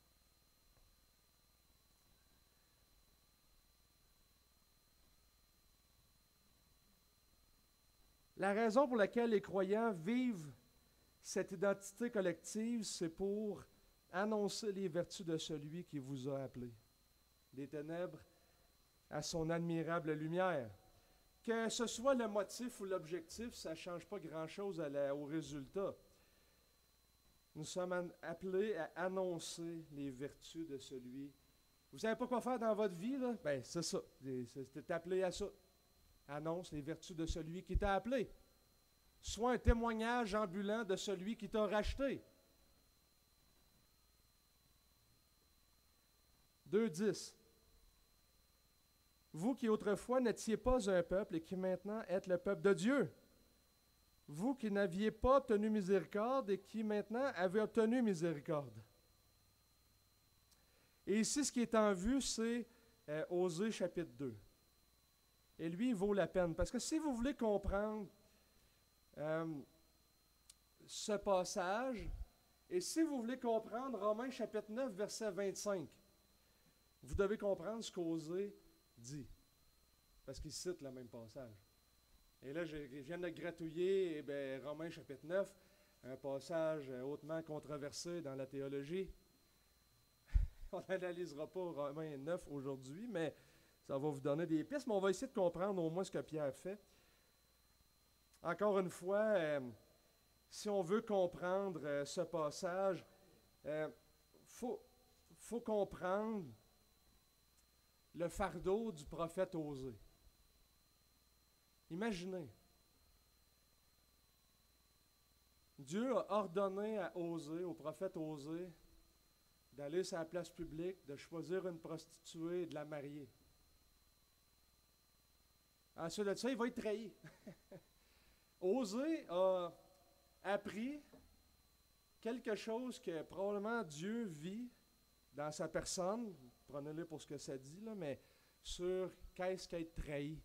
La raison pour laquelle les croyants vivent cette identité collective, c'est pour annoncer les vertus de celui qui vous a appelé. Des ténèbres à son admirable lumière. Que ce soit le motif ou l'objectif, ça ne change pas grand-chose à la, au résultat. Nous sommes appelés à annoncer les vertus de celui. Vous ne savez pas quoi faire dans votre vie, là? Bien, c'est ça. C'est appelé à ça. Annonce les vertus de celui qui t'a appelé. Sois un témoignage ambulant de celui qui t'a racheté. deux dix. Vous qui autrefois n'étiez pas un peuple et qui maintenant êtes le peuple de Dieu. Vous qui n'aviez pas obtenu miséricorde et qui maintenant avez obtenu miséricorde. Et ici, ce qui est en vue, c'est euh, Osée chapitre deux. Et lui, il vaut la peine. Parce que si vous voulez comprendre euh, ce passage, et si vous voulez comprendre Romains chapitre neuf, verset vingt-cinq, vous devez comprendre ce qu'Osée dit. Parce qu'il cite le même passage. Et là, je, je viens de gratouiller eh bien, Romains chapitre neuf, un passage hautement controversé dans la théologie. On n'analysera pas Romains neuf aujourd'hui, mais ça va vous donner des pistes, mais on va essayer de comprendre au moins ce que Pierre fait. Encore une fois, euh, si on veut comprendre euh, ce passage, il euh, faut, faut comprendre le fardeau du prophète Osée. Imaginez, Dieu a ordonné à Osée, au prophète Osée, d'aller sur la place publique, de choisir une prostituée et de la marier. Ensuite de ça, il va être trahi. Osée a appris quelque chose que probablement Dieu vit dans sa personne, prenez-le pour ce que ça dit, là, mais sur qu'est-ce qu'être trahi.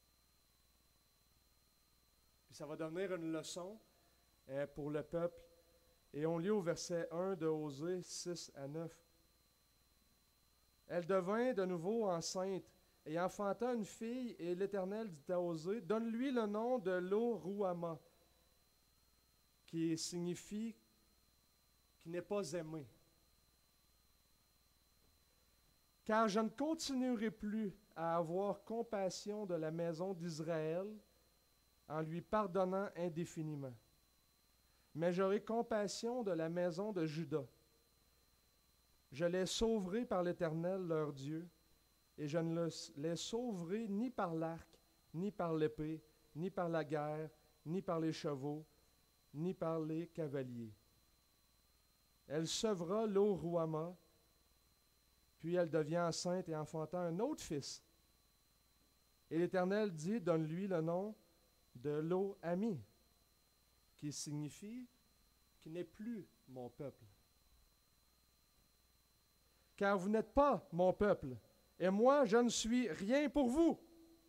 Puis ça va devenir une leçon euh, pour le peuple. Et on lit au verset un de Osée six à neuf. Elle devint de nouveau enceinte et enfanta une fille, et l'Éternel dit à Osée, donne-lui le nom de Lo-Ruhamah, qui signifie qui n'est pas aimé. Car je ne continuerai plus à avoir compassion de la maison d'Israël en lui pardonnant indéfiniment. Mais j'aurai compassion de la maison de Juda, Je les sauverai par l'Éternel, leur Dieu, et je ne les sauverai ni par l'arc, ni par l'épée, ni par la guerre, ni par les chevaux, ni par les cavaliers. Elle seuvera Lo-Ruhamah, puis elle devient enceinte et enfanta un autre fils. Et l'Éternel dit, donne-lui le nom de Lo-Ami, qui signifie qui n'est plus mon peuple. Car vous n'êtes pas mon peuple, et moi je ne suis rien pour vous.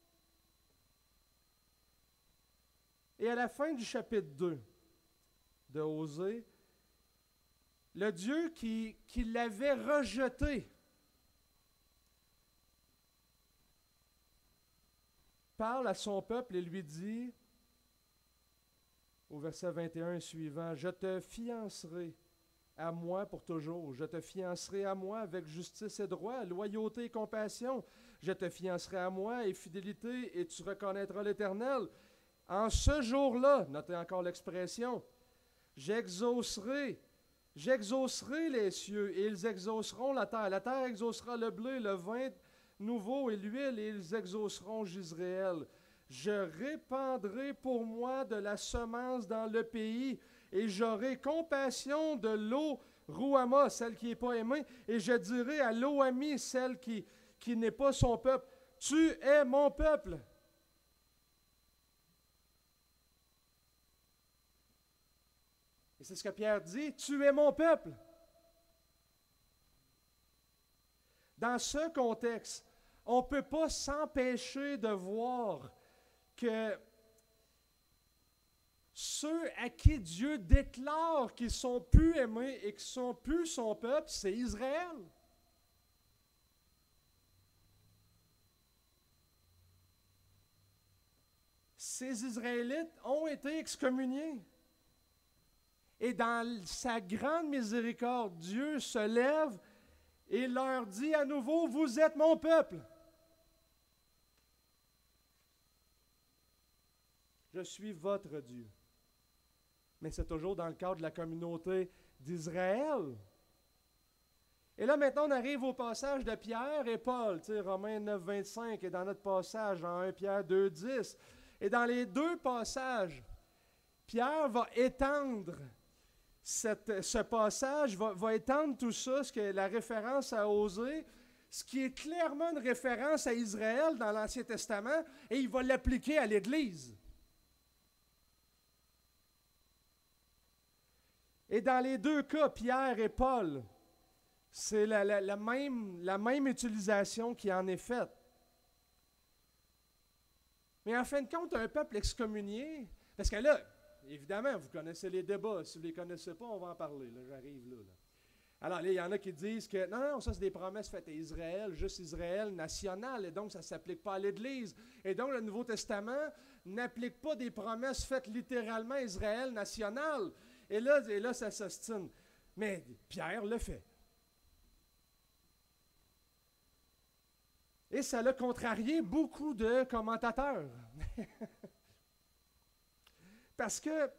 Et à la fin du chapitre deux de Osée, le Dieu qui, qui l'avait rejeté parle à son peuple et lui dit, au verset vingt et un et suivant, « Je te fiancerai à moi pour toujours. Je te fiancerai à moi avec justice et droit, loyauté et compassion. Je te fiancerai à moi et fidélité, et tu reconnaîtras l'Éternel. En ce jour-là, notez encore l'expression, j'exaucerai, j'exaucerai les cieux, et ils exauceront la terre. La terre exaucera le blé, le vin nouveau et l'huile, et ils exauceront Jisraël. Je répandrai pour moi de la semence dans le pays, et j'aurai compassion de Lo-Ruhamah, celle qui n'est pas aimée, et je dirai à Lo-Ami, celle qui, qui n'est pas son peuple, tu es mon peuple. Et c'est ce que Pierre dit, tu es mon peuple. Dans ce contexte, on ne peut pas s'empêcher de voir que ceux à qui Dieu déclare qu'ils sont plus aimés et qu'ils sont plus son peuple, c'est Israël. Ces Israélites ont été excommuniés. Et dans sa grande miséricorde, Dieu se lève et leur dit à nouveau, vous êtes mon peuple. Je suis votre Dieu. Mais c'est toujours dans le cadre de la communauté d'Israël. Et là, maintenant, on arrive au passage de Pierre et Paul, tu sais, Romains neuf, vingt-cinq, et dans notre passage, dans un Pierre deux, dix. Et dans les deux passages, Pierre va étendre cette, ce passage, va, va étendre tout ça, ce que la référence à Osée, ce qui est clairement une référence à Israël dans l'Ancien Testament, et il va l'appliquer à l'Église. Et dans les deux cas, Pierre et Paul, c'est la, la, la, même, la même utilisation qui en est faite. Mais en fin de compte, un peuple excommunié, parce que là, évidemment, vous connaissez les débats. Si vous ne les connaissez pas, on va en parler. Là, j'arrive là, là. Alors, là, il y en a qui disent que non, non, ça, c'est des promesses faites à Israël, juste Israël national, et donc ça ne s'applique pas à l'Église. Et donc, le Nouveau Testament n'applique pas des promesses faites littéralement à Israël national. Et là, et là, ça s'ostine. Mais Pierre le fait. Et ça l'a contrarié beaucoup de commentateurs. Parce que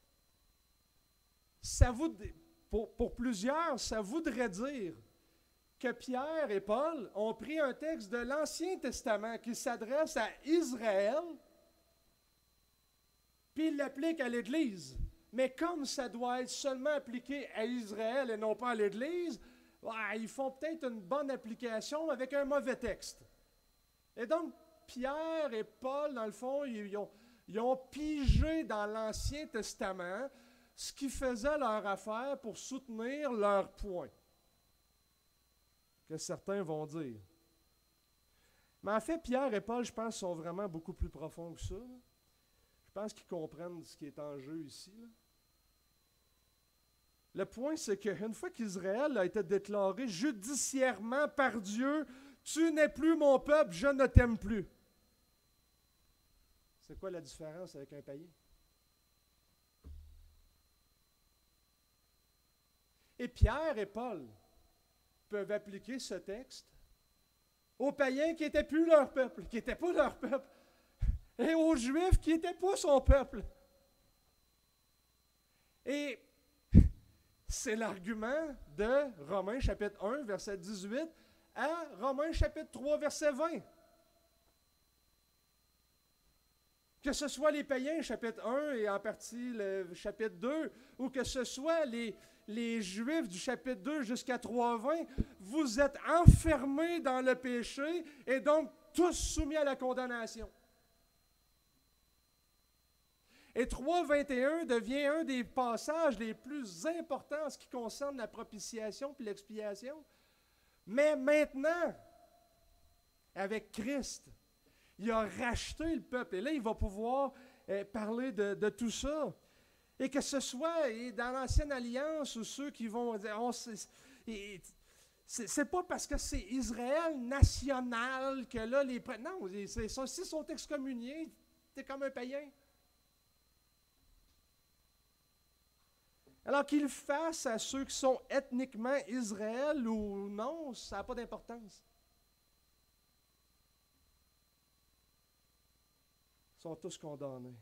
ça vous, pour, pour plusieurs, ça voudrait dire que Pierre et Paul ont pris un texte de l'Ancien Testament qui s'adresse à Israël, puis ils l'appliquent à l'Église. Mais comme ça doit être seulement appliqué à Israël et non pas à l'Église, ouais, ils font peut-être une bonne application avec un mauvais texte. Et donc, Pierre et Paul, dans le fond, ils ont, ils ont pigé dans l'Ancien Testament ce qui faisait leur affaire pour soutenir leur point, que certains vont dire. Mais en fait, Pierre et Paul, je pense, sont vraiment beaucoup plus profonds que ça. Je pense qu'ils comprennent ce qui est en jeu ici. Là. Le point, c'est qu'une fois qu'Israël a été déclaré judiciairement par Dieu, « Tu n'es plus mon peuple, je ne t'aime plus ». C'est quoi la différence avec un païen? Et Pierre et Paul peuvent appliquer ce texte aux païens qui n'étaient plus leur peuple, qui n'étaient pas leur peuple, et aux Juifs qui n'étaient pas son peuple. Et C'est l'argument de Romains chapitre un, verset dix-huit, à Romains chapitre trois, verset vingt. Que ce soit les païens, chapitre un, et en partie le chapitre deux, ou que ce soit les, les Juifs du chapitre deux jusqu'à trois vingt, vous êtes enfermés dans le péché et donc tous soumis à la condamnation. Et trois vingt et un devient un des passages les plus importants en ce qui concerne la propitiation et l'expiation. Mais maintenant, avec Christ, il a racheté le peuple. Et là, il va pouvoir euh, parler de, de tout ça. Et que ce soit et dans l'Ancienne Alliance ou ceux qui vont dire, oh, c'est, c'est, c'est pas parce que c'est Israël national que là, les... Non, c'est, c'est, s'ils sont excommuniés, t'es comme un païen. Alors qu'ils fassent à ceux qui sont ethniquement Israël ou non, ça n'a pas d'importance. Ils sont tous condamnés.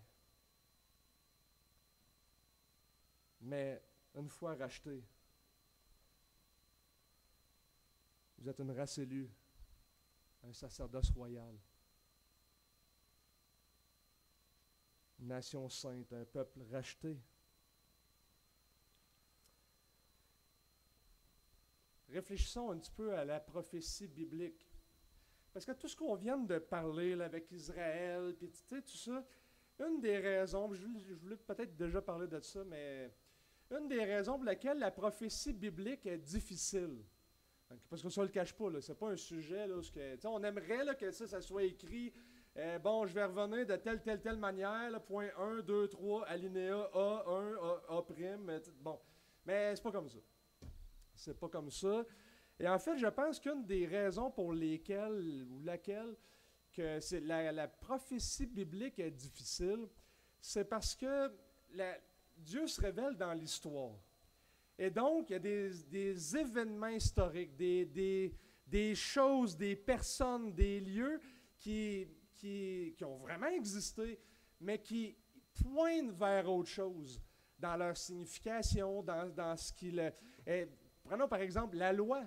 Mais une fois rachetés, vous êtes une race élue, un sacerdoce royal, une nation sainte, un peuple racheté. Réfléchissons un petit peu à la prophétie biblique. Parce que tout ce qu'on vient de parler là, avec Israël, puis tu sais, tout ça, une des raisons, je, je voulais peut-être déjà parler de ça, mais une des raisons pour lesquelles la prophétie biblique est difficile, parce qu'on ne se le cache pas, ce n'est pas un sujet, là, où que, on aimerait là, que ça, ça soit écrit, euh, bon, je vais revenir de telle, telle, telle manière, là, point un, deux, trois, alinéa A un, A, A prime, bon, mais c'est pas comme ça. C'est pas comme ça. Et en fait, je pense qu'une des raisons pour lesquelles, ou laquelle, que c'est la, la prophétie biblique est difficile, c'est parce que la, Dieu se révèle dans l'histoire. Et donc, il y a des, des événements historiques, des, des, des choses, des personnes, des lieux qui, qui, qui ont vraiment existé, mais qui pointent vers autre chose dans leur signification, dans, dans ce qu'il est. Prenons par exemple la loi.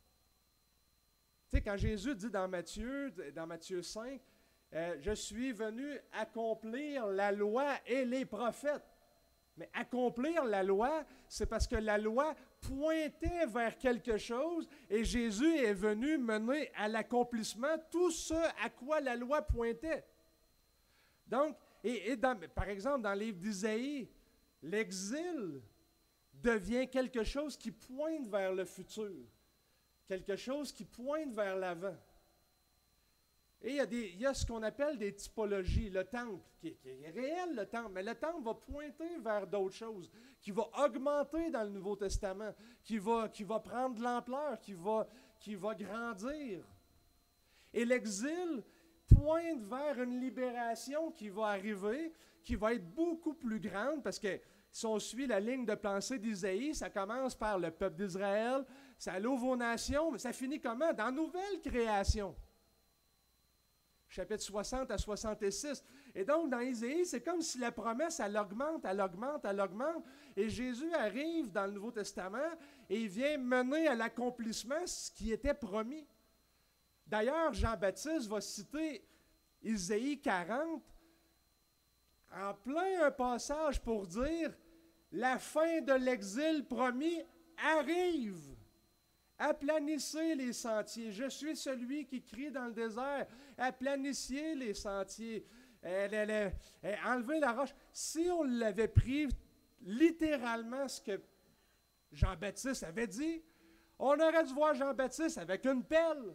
Tu sais, quand Jésus dit dans Matthieu, dans Matthieu cinq, euh, « Je suis venu accomplir la loi et les prophètes ». Mais accomplir la loi, c'est parce que la loi pointait vers quelque chose et Jésus est venu mener à l'accomplissement tout ce à quoi la loi pointait. Donc, et, et dans, par exemple, dans le livre d'Isaïe, l'exil devient quelque chose qui pointe vers le futur, quelque chose qui pointe vers l'avant. Et il y a, des, il y a ce qu'on appelle des typologies, le temple, qui est, qui est réel, le temple, mais le temple va pointer vers d'autres choses, qui va augmenter dans le Nouveau Testament, qui va, qui va prendre de l'ampleur, qui va, qui va grandir. Et l'exil pointe vers une libération qui va arriver, qui va être beaucoup plus grande, parce que si on suit la ligne de pensée d'Isaïe, ça commence par le peuple d'Israël, ça l'ouvre aux nations, mais ça finit comment? Dans nouvelle création. Chapitre soixante à soixante-six. Et donc, dans Isaïe, c'est comme si la promesse, elle augmente, elle augmente, elle augmente. Et Jésus arrive dans le Nouveau Testament et il vient mener à l'accomplissement ce qui était promis. D'ailleurs, Jean-Baptiste va citer Isaïe quarante en plein un passage pour dire « La fin de l'exil promis arrive. Aplanissez les sentiers. Je suis celui qui crie dans le désert. Aplanissez les sentiers. Elle, elle, elle, elle, enlevez la roche. » Si on l'avait pris littéralement ce que Jean-Baptiste avait dit, on aurait dû voir Jean-Baptiste avec une pelle.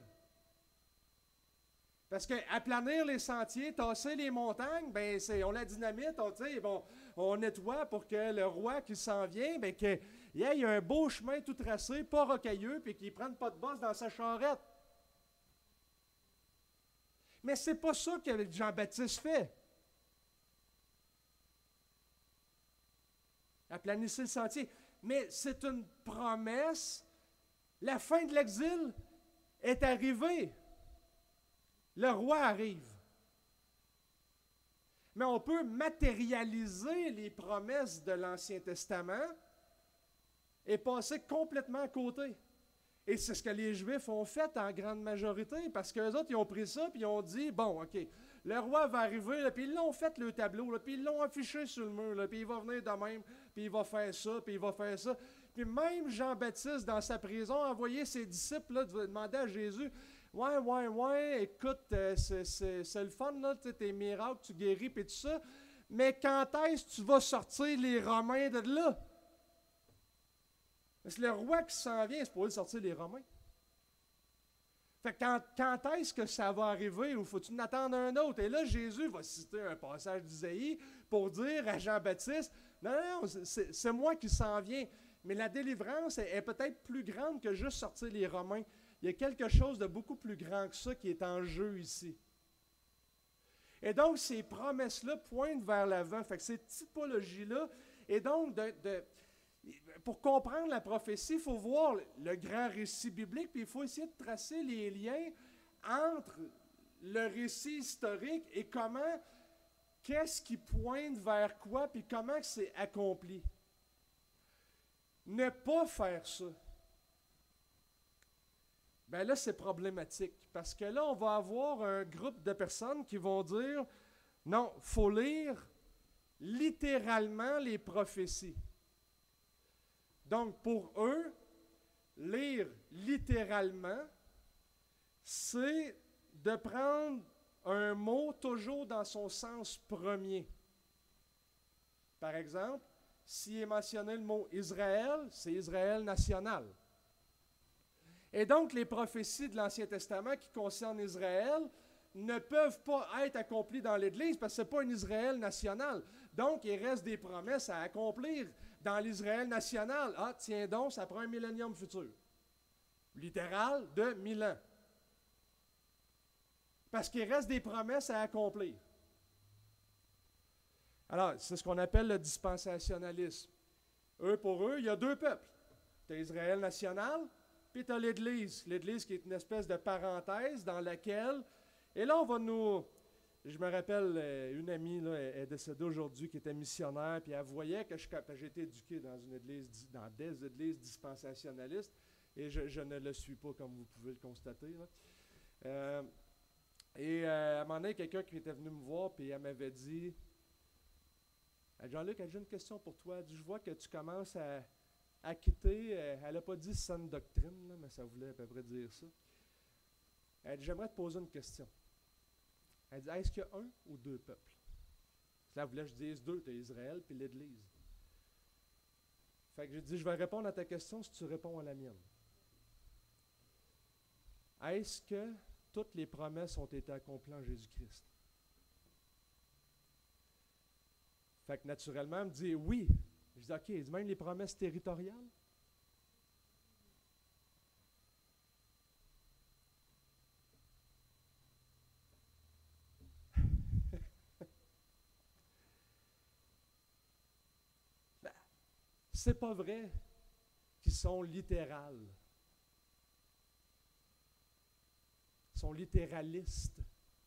Parce qu'aplanir les sentiers, tasser les montagnes, ben c'est, on la dynamite, on, bon, on nettoie pour que le roi qui s'en vient, ben qu'il y ait un beau chemin tout tracé, pas rocailleux, puis qu'il ne prenne pas de bosse dans sa charrette. Mais c'est pas ça que Jean-Baptiste fait. Aplanissez le sentier. Mais c'est une promesse. La fin de l'exil est arrivée. Le roi arrive. Mais on peut matérialiser les promesses de l'Ancien Testament est passé complètement à côté. Et c'est ce que les Juifs ont fait en grande majorité, parce qu'eux autres, ils ont pris ça, puis ils ont dit, bon, OK, le roi va arriver, là, puis ils l'ont fait, le tableau, là, puis ils l'ont affiché sur le mur, là, puis il va venir de même, puis il va faire ça, puis il va faire ça. Puis même Jean-Baptiste, dans sa prison, a envoyé ses disciples là, de demander à Jésus, « Ouais, ouais, ouais, écoute, euh, c'est, c'est, c'est le fun, là, tes miracles, tu guéris, puis tout ça, mais quand est-ce que tu vas sortir les Romains de là? » C'est le roi qui s'en vient, c'est pour lui sortir les Romains. Fait que quand, quand est-ce que ça va arriver ou faut-tu en attendre un autre? Et là, Jésus va citer un passage d'Isaïe pour dire à Jean-Baptiste, non, non, non, c'est, c'est moi qui s'en viens. Mais la délivrance est, est peut-être plus grande que juste sortir les Romains. Il y a quelque chose de beaucoup plus grand que ça qui est en jeu ici. Et donc, ces promesses-là pointent vers l'avant. Fait que ces typologies-là, et donc, de, de pour comprendre la prophétie, il faut voir le grand récit biblique, puis il faut essayer de tracer les liens entre le récit historique et comment, qu'est-ce qui pointe vers quoi, puis comment c'est accompli. Ne pas faire ça, bien là, c'est problématique, parce que là, on va avoir un groupe de personnes qui vont dire, non, il faut lire littéralement les prophéties. Donc, pour eux, lire littéralement, c'est de prendre un mot toujours dans son sens premier. Par exemple, s'il est mentionné le mot Israël, c'est Israël national. Et donc, les prophéties de l'Ancien Testament qui concernent Israël ne peuvent pas être accomplies dans l'Église parce que ce n'est pas un Israël national. Donc, il reste des promesses à accomplir dans l'Israël national. Ah, tiens donc, ça prend un millénium futur. Littéral de mille ans. Parce qu'il reste des promesses à accomplir. Alors, c'est ce qu'on appelle le dispensationalisme. Eux, pour eux, il y a deux peuples. Tu as Israël national, puis tu as l'Église. L'Église qui est une espèce de parenthèse dans laquelle... Et là, on va nous... Je me rappelle, une amie là, est décédée aujourd'hui qui était missionnaire, puis elle voyait que je, j'ai été éduqué dans une église, dans des églises dispensationalistes, et je, je ne le suis pas, comme vous pouvez le constater. Là. Euh, et euh, à un moment donné, quelqu'un qui était venu me voir, puis elle m'avait dit, « Jean-Luc, j'ai une question pour toi. Je vois que tu commences à, à quitter, elle n'a pas dit saine doctrine, là, mais ça voulait à peu près dire ça. Elle dit, j'aimerais te poser une question. Elle dit, est-ce qu'il y a un ou deux peuples? Là, elle voulait que je dise deux, tu as Israël puis l'Église. Fait que j'ai dit, je vais répondre à ta question si tu réponds à la mienne. Est-ce que toutes les promesses ont été accomplies en Jésus-Christ? Fait que naturellement, elle me dit oui. Je dis, OK, elle dit, même les promesses territoriales? C'est pas vrai qu'ils sont littérales. Ils sont littéralistes.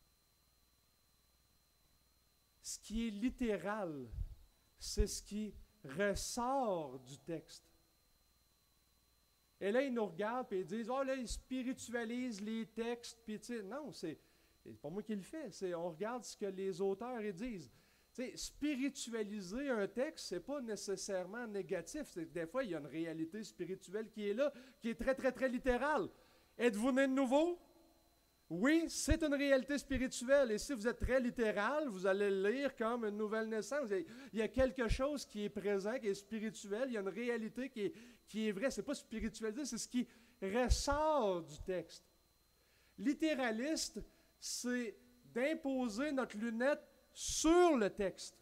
Ce qui est littéral, c'est ce qui ressort du texte. Et là, ils nous regardent et ils disent, oh là, ils spiritualisent les textes. Puis, tu sais, non, c'est, c'est pas moi qui le fais. C'est, on regarde ce que les auteurs ils disent. T'sais, spiritualiser un texte, ce n'est pas nécessairement négatif. C'est que des fois, il y a une réalité spirituelle qui est là, qui est très, très, très littérale. Êtes-vous né de nouveau? Oui, c'est une réalité spirituelle. Et si vous êtes très littéral, vous allez le lire comme une nouvelle naissance. Il y a quelque chose qui est présent, qui est spirituel. Il y a une réalité qui est, qui est vraie. Ce n'est pas spiritualisé, c'est ce qui ressort du texte. Littéraliste, c'est d'imposer notre lunette sur le texte.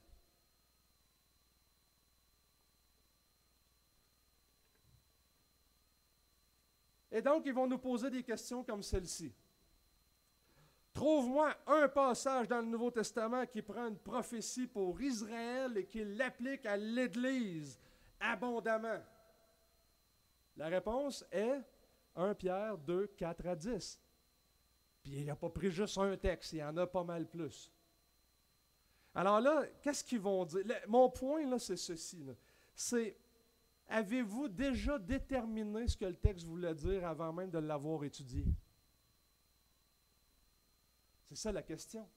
Et donc, ils vont nous poser des questions comme celle-ci. Trouve-moi un passage dans le Nouveau Testament qui prend une prophétie pour Israël et qui l'applique à l'Église abondamment. La réponse est premier Pierre deux, quatre à dix. Puis il n'a pas pris juste un texte, il y en a pas mal plus. Alors là, qu'est-ce qu'ils vont dire? Le, mon point, là, c'est ceci. Là. C'est, avez-vous déjà déterminé ce que le texte voulait dire avant même de l'avoir étudié? C'est ça la question.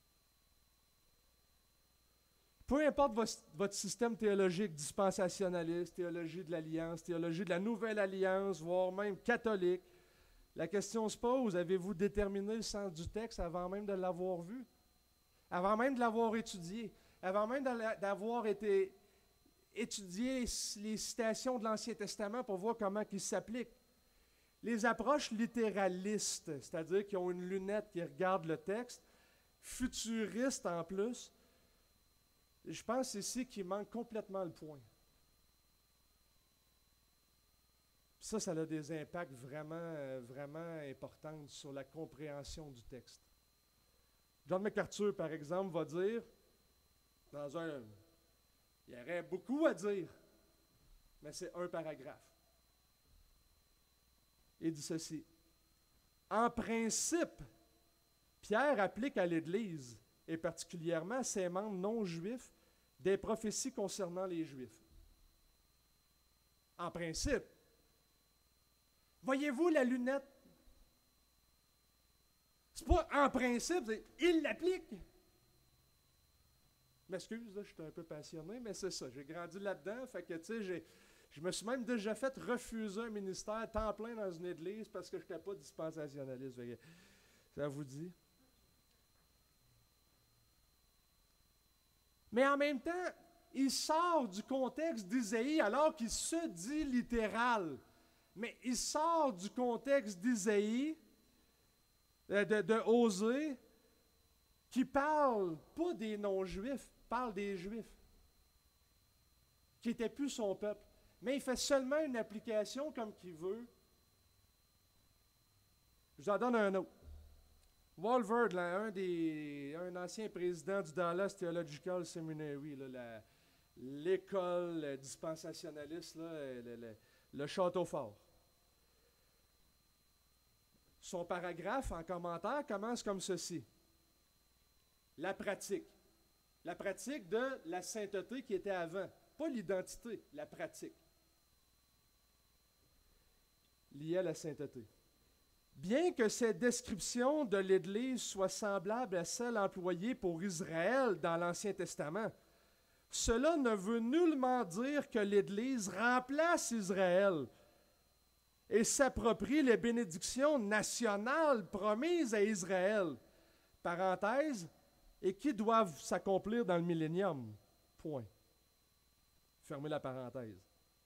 Peu importe votre système théologique dispensationaliste, théologie de l'Alliance, théologie de la Nouvelle Alliance, voire même catholique, la question se pose, avez-vous déterminé le sens du texte avant même de l'avoir vu? Avant même de l'avoir étudié? Avant même d'avoir été étudié les citations de l'Ancien Testament pour voir comment ils s'appliquent? Les approches littéralistes, c'est-à-dire qui ont une lunette qui regarde le texte, futuristes en plus, je pense ici qu'il manque complètement le point. Ça, ça a des impacts vraiment, vraiment importants sur la compréhension du texte. John MacArthur, par exemple, va dire, dans un... il y aurait beaucoup à dire, mais c'est un paragraphe. Il dit ceci. En principe, Pierre applique à l'Église, et particulièrement à ses membres non juifs, des prophéties concernant les Juifs. En principe. Voyez-vous la lunette? C'est pas en principe, c'est il l'applique. Je m'excuse, là, je suis un peu passionné, mais c'est ça. J'ai grandi là-dedans, fait que, tu sais, j'ai, je me suis même déjà fait refuser un ministère à temps plein dans une église parce que je n'étais pas dispensationaliste. Fait que, ça vous dit? Mais en même temps, il sort du contexte d'Isaïe alors qu'il se dit littéral. Mais il sort du contexte d'Isaïe, de, de, de Osée, qui parle pas des non-juifs, parle des juifs, qui n'étaient plus son peuple. Mais il fait seulement une application comme qu'il veut. Je vous en donne un autre. Walvoord, là, un, des, un ancien président du Dallas Theological Seminary, là, la, l'école dispensationaliste, là, le, le, le château fort. Son paragraphe en commentaire commence comme ceci. La pratique. La pratique de la sainteté qui était avant. Pas l'identité, la pratique. Liée à la sainteté. Bien que cette description de l'Église soit semblable à celle employée pour Israël dans l'Ancien Testament, cela ne veut nullement dire que l'Église remplace Israël et s'approprie les bénédictions nationales promises à Israël, parenthèse, et qui doivent s'accomplir dans le millénium. Point. Fermez la parenthèse.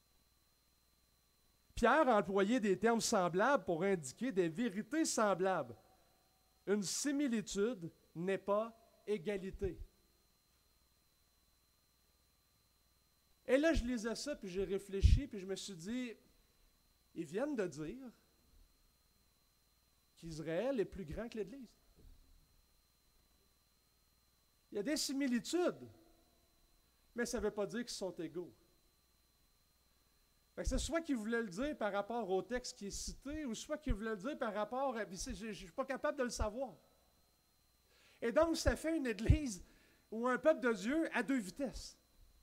Pierre a employé des termes semblables pour indiquer des vérités semblables. Une similitude n'est pas égalité. Et là, je lisais ça, puis j'ai réfléchi, puis je me suis dit, ils viennent de dire qu'Israël est plus grand que l'Église. Il y a des similitudes, mais ça ne veut pas dire qu'ils sont égaux. Fait que c'est soit qu'il voulait le dire par rapport au texte qui est cité, ou soit qu'il voulait le dire par rapport à... Je ne suis pas capable de le savoir. Et donc, ça fait une Église ou un peuple de Dieu à deux vitesses.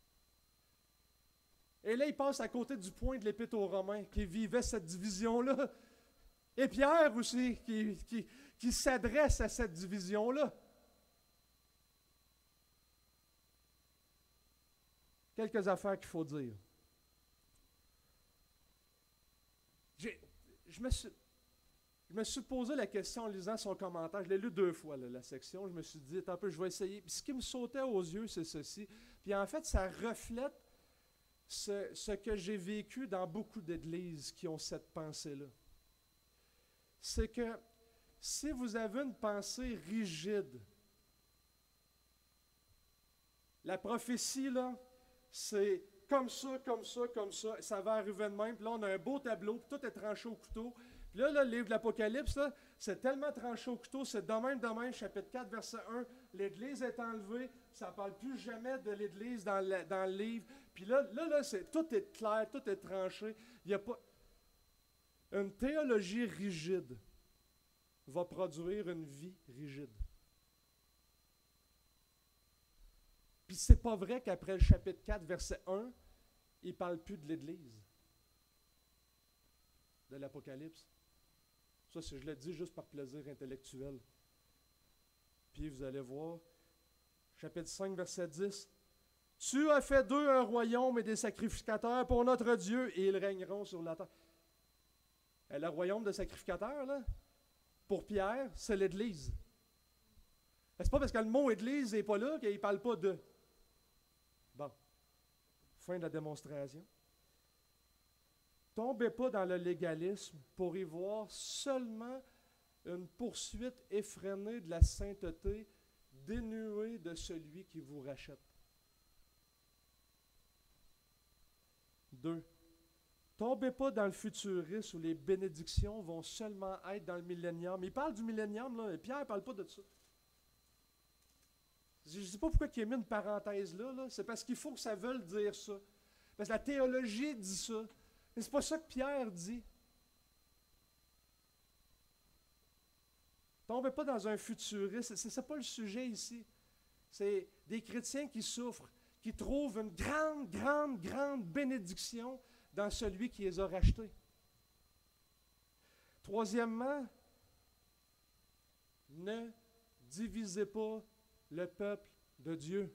Et là, il passe à côté du point de l'Épître aux Romains, qui vivait cette division-là. Et Pierre aussi, qui, qui, qui s'adresse à cette division-là. Quelques affaires qu'il faut dire. J'ai, je, me suis, je me suis posé la question en lisant son commentaire. Je l'ai lu deux fois, là, la section. Je me suis dit, un peu, je vais essayer. Puis ce qui me sautait aux yeux, c'est ceci. Puis en fait, ça reflète ce, ce que j'ai vécu dans beaucoup d'églises qui ont cette pensée-là. C'est que si vous avez une pensée rigide, la prophétie, là, c'est comme ça, comme ça, comme ça, ça va arriver de même. Puis là, on a un beau tableau, puis tout est tranché au couteau. Puis là, là le livre de l'Apocalypse, là, c'est tellement tranché au couteau, c'est de même, de même, chapitre quatre, verset un, l'Église est enlevée, ça ne parle plus jamais de l'Église dans le, dans le livre. Puis là, là, là c'est, tout est clair, tout est tranché. Il n'y a pas... Une théologie rigide va produire une vie rigide. Puis c'est pas vrai qu'après le chapitre quatre, verset un, il ne parle plus de l'Église, de l'Apocalypse. Ça, je le dis juste par plaisir intellectuel. Puis vous allez voir, chapitre cinq, verset dix. « Tu as fait d'eux un royaume et des sacrificateurs pour notre Dieu, et ils régneront sur la terre. » Et le royaume de sacrificateurs, là, pour Pierre, c'est l'Église. C'est pas parce que le mot Église n'est pas là qu'il ne parle pas de. Bon. Fin de la démonstration. Tombez pas dans le légalisme pour y voir seulement une poursuite effrénée de la sainteté, dénuée de celui qui vous rachète. Deux. Tombez pas dans le futurisme où les bénédictions vont seulement être dans le millénium. Il parle du millénium, là, et Pierre ne parle pas de ça. Je ne sais pas pourquoi il a mis une parenthèse là, là. C'est parce qu'il faut que ça veuille dire ça. Parce que la théologie dit ça. Mais c'est pas ça que Pierre dit. Tombez pas dans un futuriste. Ce n'est pas le sujet ici. C'est des chrétiens qui souffrent, qui trouvent une grande, grande, grande bénédiction dans celui qui les a rachetés. Troisièmement, ne divisez pas le peuple de Dieu.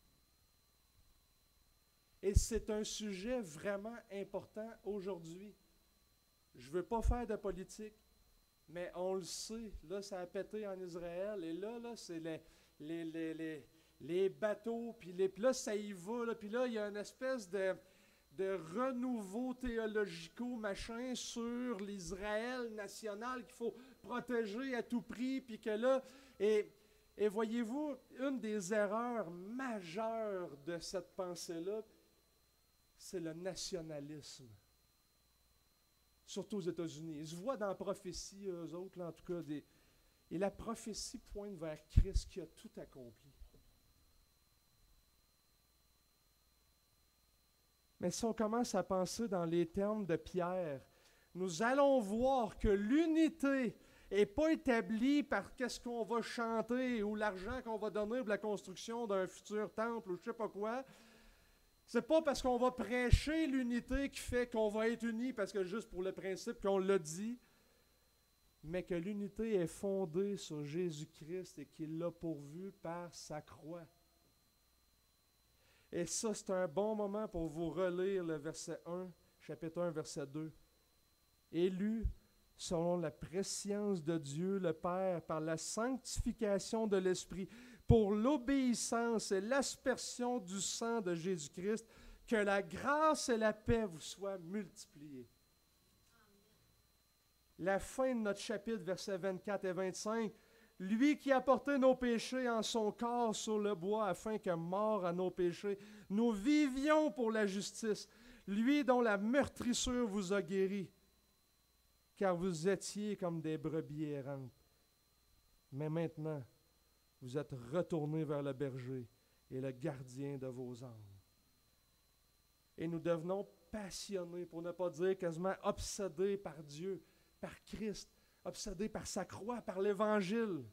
Et c'est un sujet vraiment important aujourd'hui. Je ne veux pas faire de politique, mais on le sait. Là, ça a pété en Israël. Et là, là c'est les, les, les, les, les bateaux. Puis les, là, ça y va. Là, puis là, il y a une espèce de, de renouveau théologico machin sur l'Israël national qu'il faut protéger à tout prix. Puis que là... Et, et voyez-vous, une des erreurs majeures de cette pensée-là, c'est le nationalisme. Surtout aux États-Unis. Ils se voient dans la prophétie, eux autres, là, en tout cas. Des... Et la prophétie pointe vers Christ qui a tout accompli. Mais si on commence à penser dans les termes de Pierre, nous allons voir que l'unité n'est pas établie par qu'est-ce qu'on va chanter ou l'argent qu'on va donner pour la construction d'un futur temple ou je ne sais pas quoi. C'est pas parce qu'on va prêcher l'unité qui fait qu'on va être unis, parce que juste pour le principe qu'on l'a dit, mais que l'unité est fondée sur Jésus-Christ et qu'il l'a pourvu par sa croix. Et ça, c'est un bon moment pour vous relire le verset un, chapitre un, verset deux. Élu selon la prescience de Dieu le Père, par la sanctification de l'Esprit, pour l'obéissance et l'aspersion du sang de Jésus-Christ, que la grâce et la paix vous soient multipliées. La fin de notre chapitre, versets vingt-quatre et vingt-cinq, lui qui a porté nos péchés en son corps sur le bois, afin que, mort à nos péchés, nous vivions pour la justice, lui dont la meurtrissure vous a guéris, car vous étiez comme des brebis errantes. Mais maintenant, vous êtes retournés vers le berger et le gardien de vos âmes. Et nous devenons passionnés, pour ne pas dire quasiment obsédés par Dieu, par Christ, obsédés par sa croix, par l'Évangile,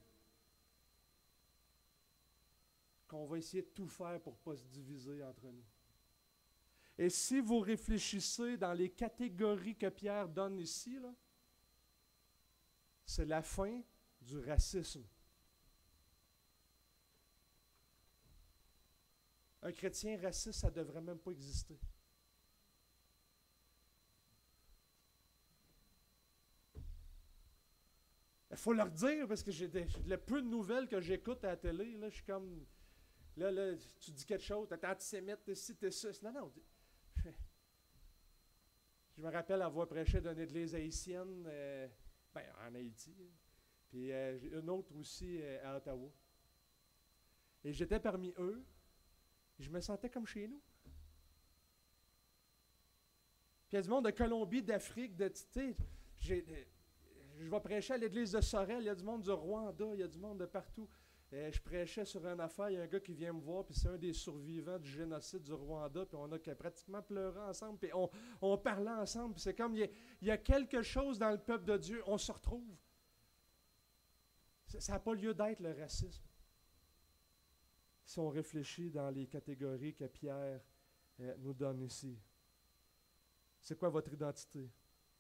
qu'on va essayer de tout faire pour ne pas se diviser entre nous. Et si vous réfléchissez dans les catégories que Pierre donne ici, là, c'est la fin du racisme. Un chrétien raciste, ça ne devrait même pas exister. Il faut leur dire, parce que j'ai des, le peu de nouvelles que j'écoute à la télé, là, je suis comme, là, là, tu dis quelque chose, t'es antisémite, t'es ci, t'es ça. Non, non. Je me rappelle avoir prêché dans une église haïtienne, euh, ben, en Haïti, puis euh, une autre aussi euh, à Ottawa. Et j'étais parmi eux, et je me sentais comme chez nous. Puis il y a du monde de Colombie, d'Afrique, de, tu sais, j'ai... Je vais prêcher à l'église de Sorel, il y a du monde du Rwanda, il y a du monde de partout. Et je prêchais sur une affaire, il y a un gars qui vient me voir, puis c'est un des survivants du génocide du Rwanda, puis on a pratiquement pleuré ensemble, puis on, on parlait ensemble, puis c'est comme, il y, a, il y a quelque chose dans le peuple de Dieu, on se retrouve. Ça n'a pas lieu d'être le racisme. Si on réfléchit dans les catégories que Pierre euh, nous donne ici. C'est quoi votre identité?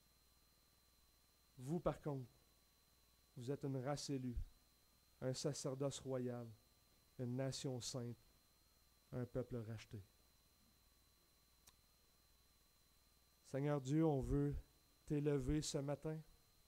Vous, par contre, vous êtes une race élue, un sacerdoce royal, une nation sainte, un peuple racheté. Seigneur Dieu, on veut t'élever ce matin,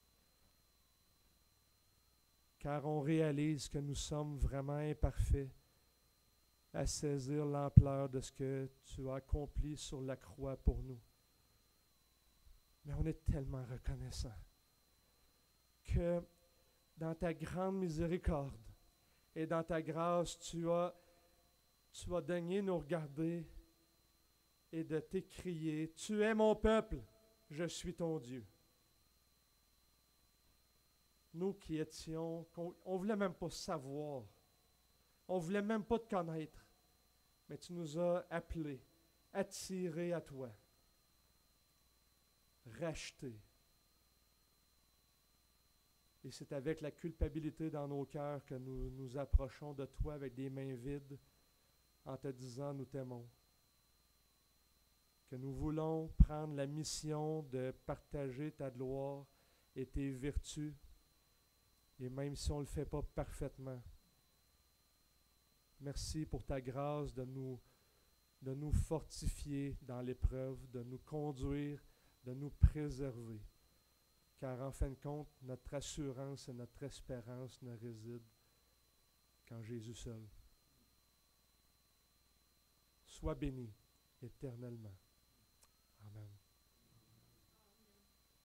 car on réalise que nous sommes vraiment imparfaits à saisir l'ampleur de ce que tu as accompli sur la croix pour nous. Mais on est tellement reconnaissant que dans ta grande miséricorde et dans ta grâce, tu as, tu as daigné nous regarder et de t'écrier, « Tu es mon peuple, je suis ton Dieu. » Nous qui étions, on ne voulait même pas savoir, on ne voulait même pas te connaître, mais tu nous as appelés, attirés à toi, rachetés. Et c'est avec la culpabilité dans nos cœurs que nous nous approchons de toi avec des mains vides en te disant « Nous t'aimons ». Que nous voulons prendre la mission de partager ta gloire et tes vertus, et même si on ne le fait pas parfaitement. Merci pour ta grâce de nous, de nous fortifier dans l'épreuve, de nous conduire, de nous préserver. Car en fin de compte, notre assurance et notre espérance ne résident qu'en Jésus seul. Sois béni éternellement. Amen.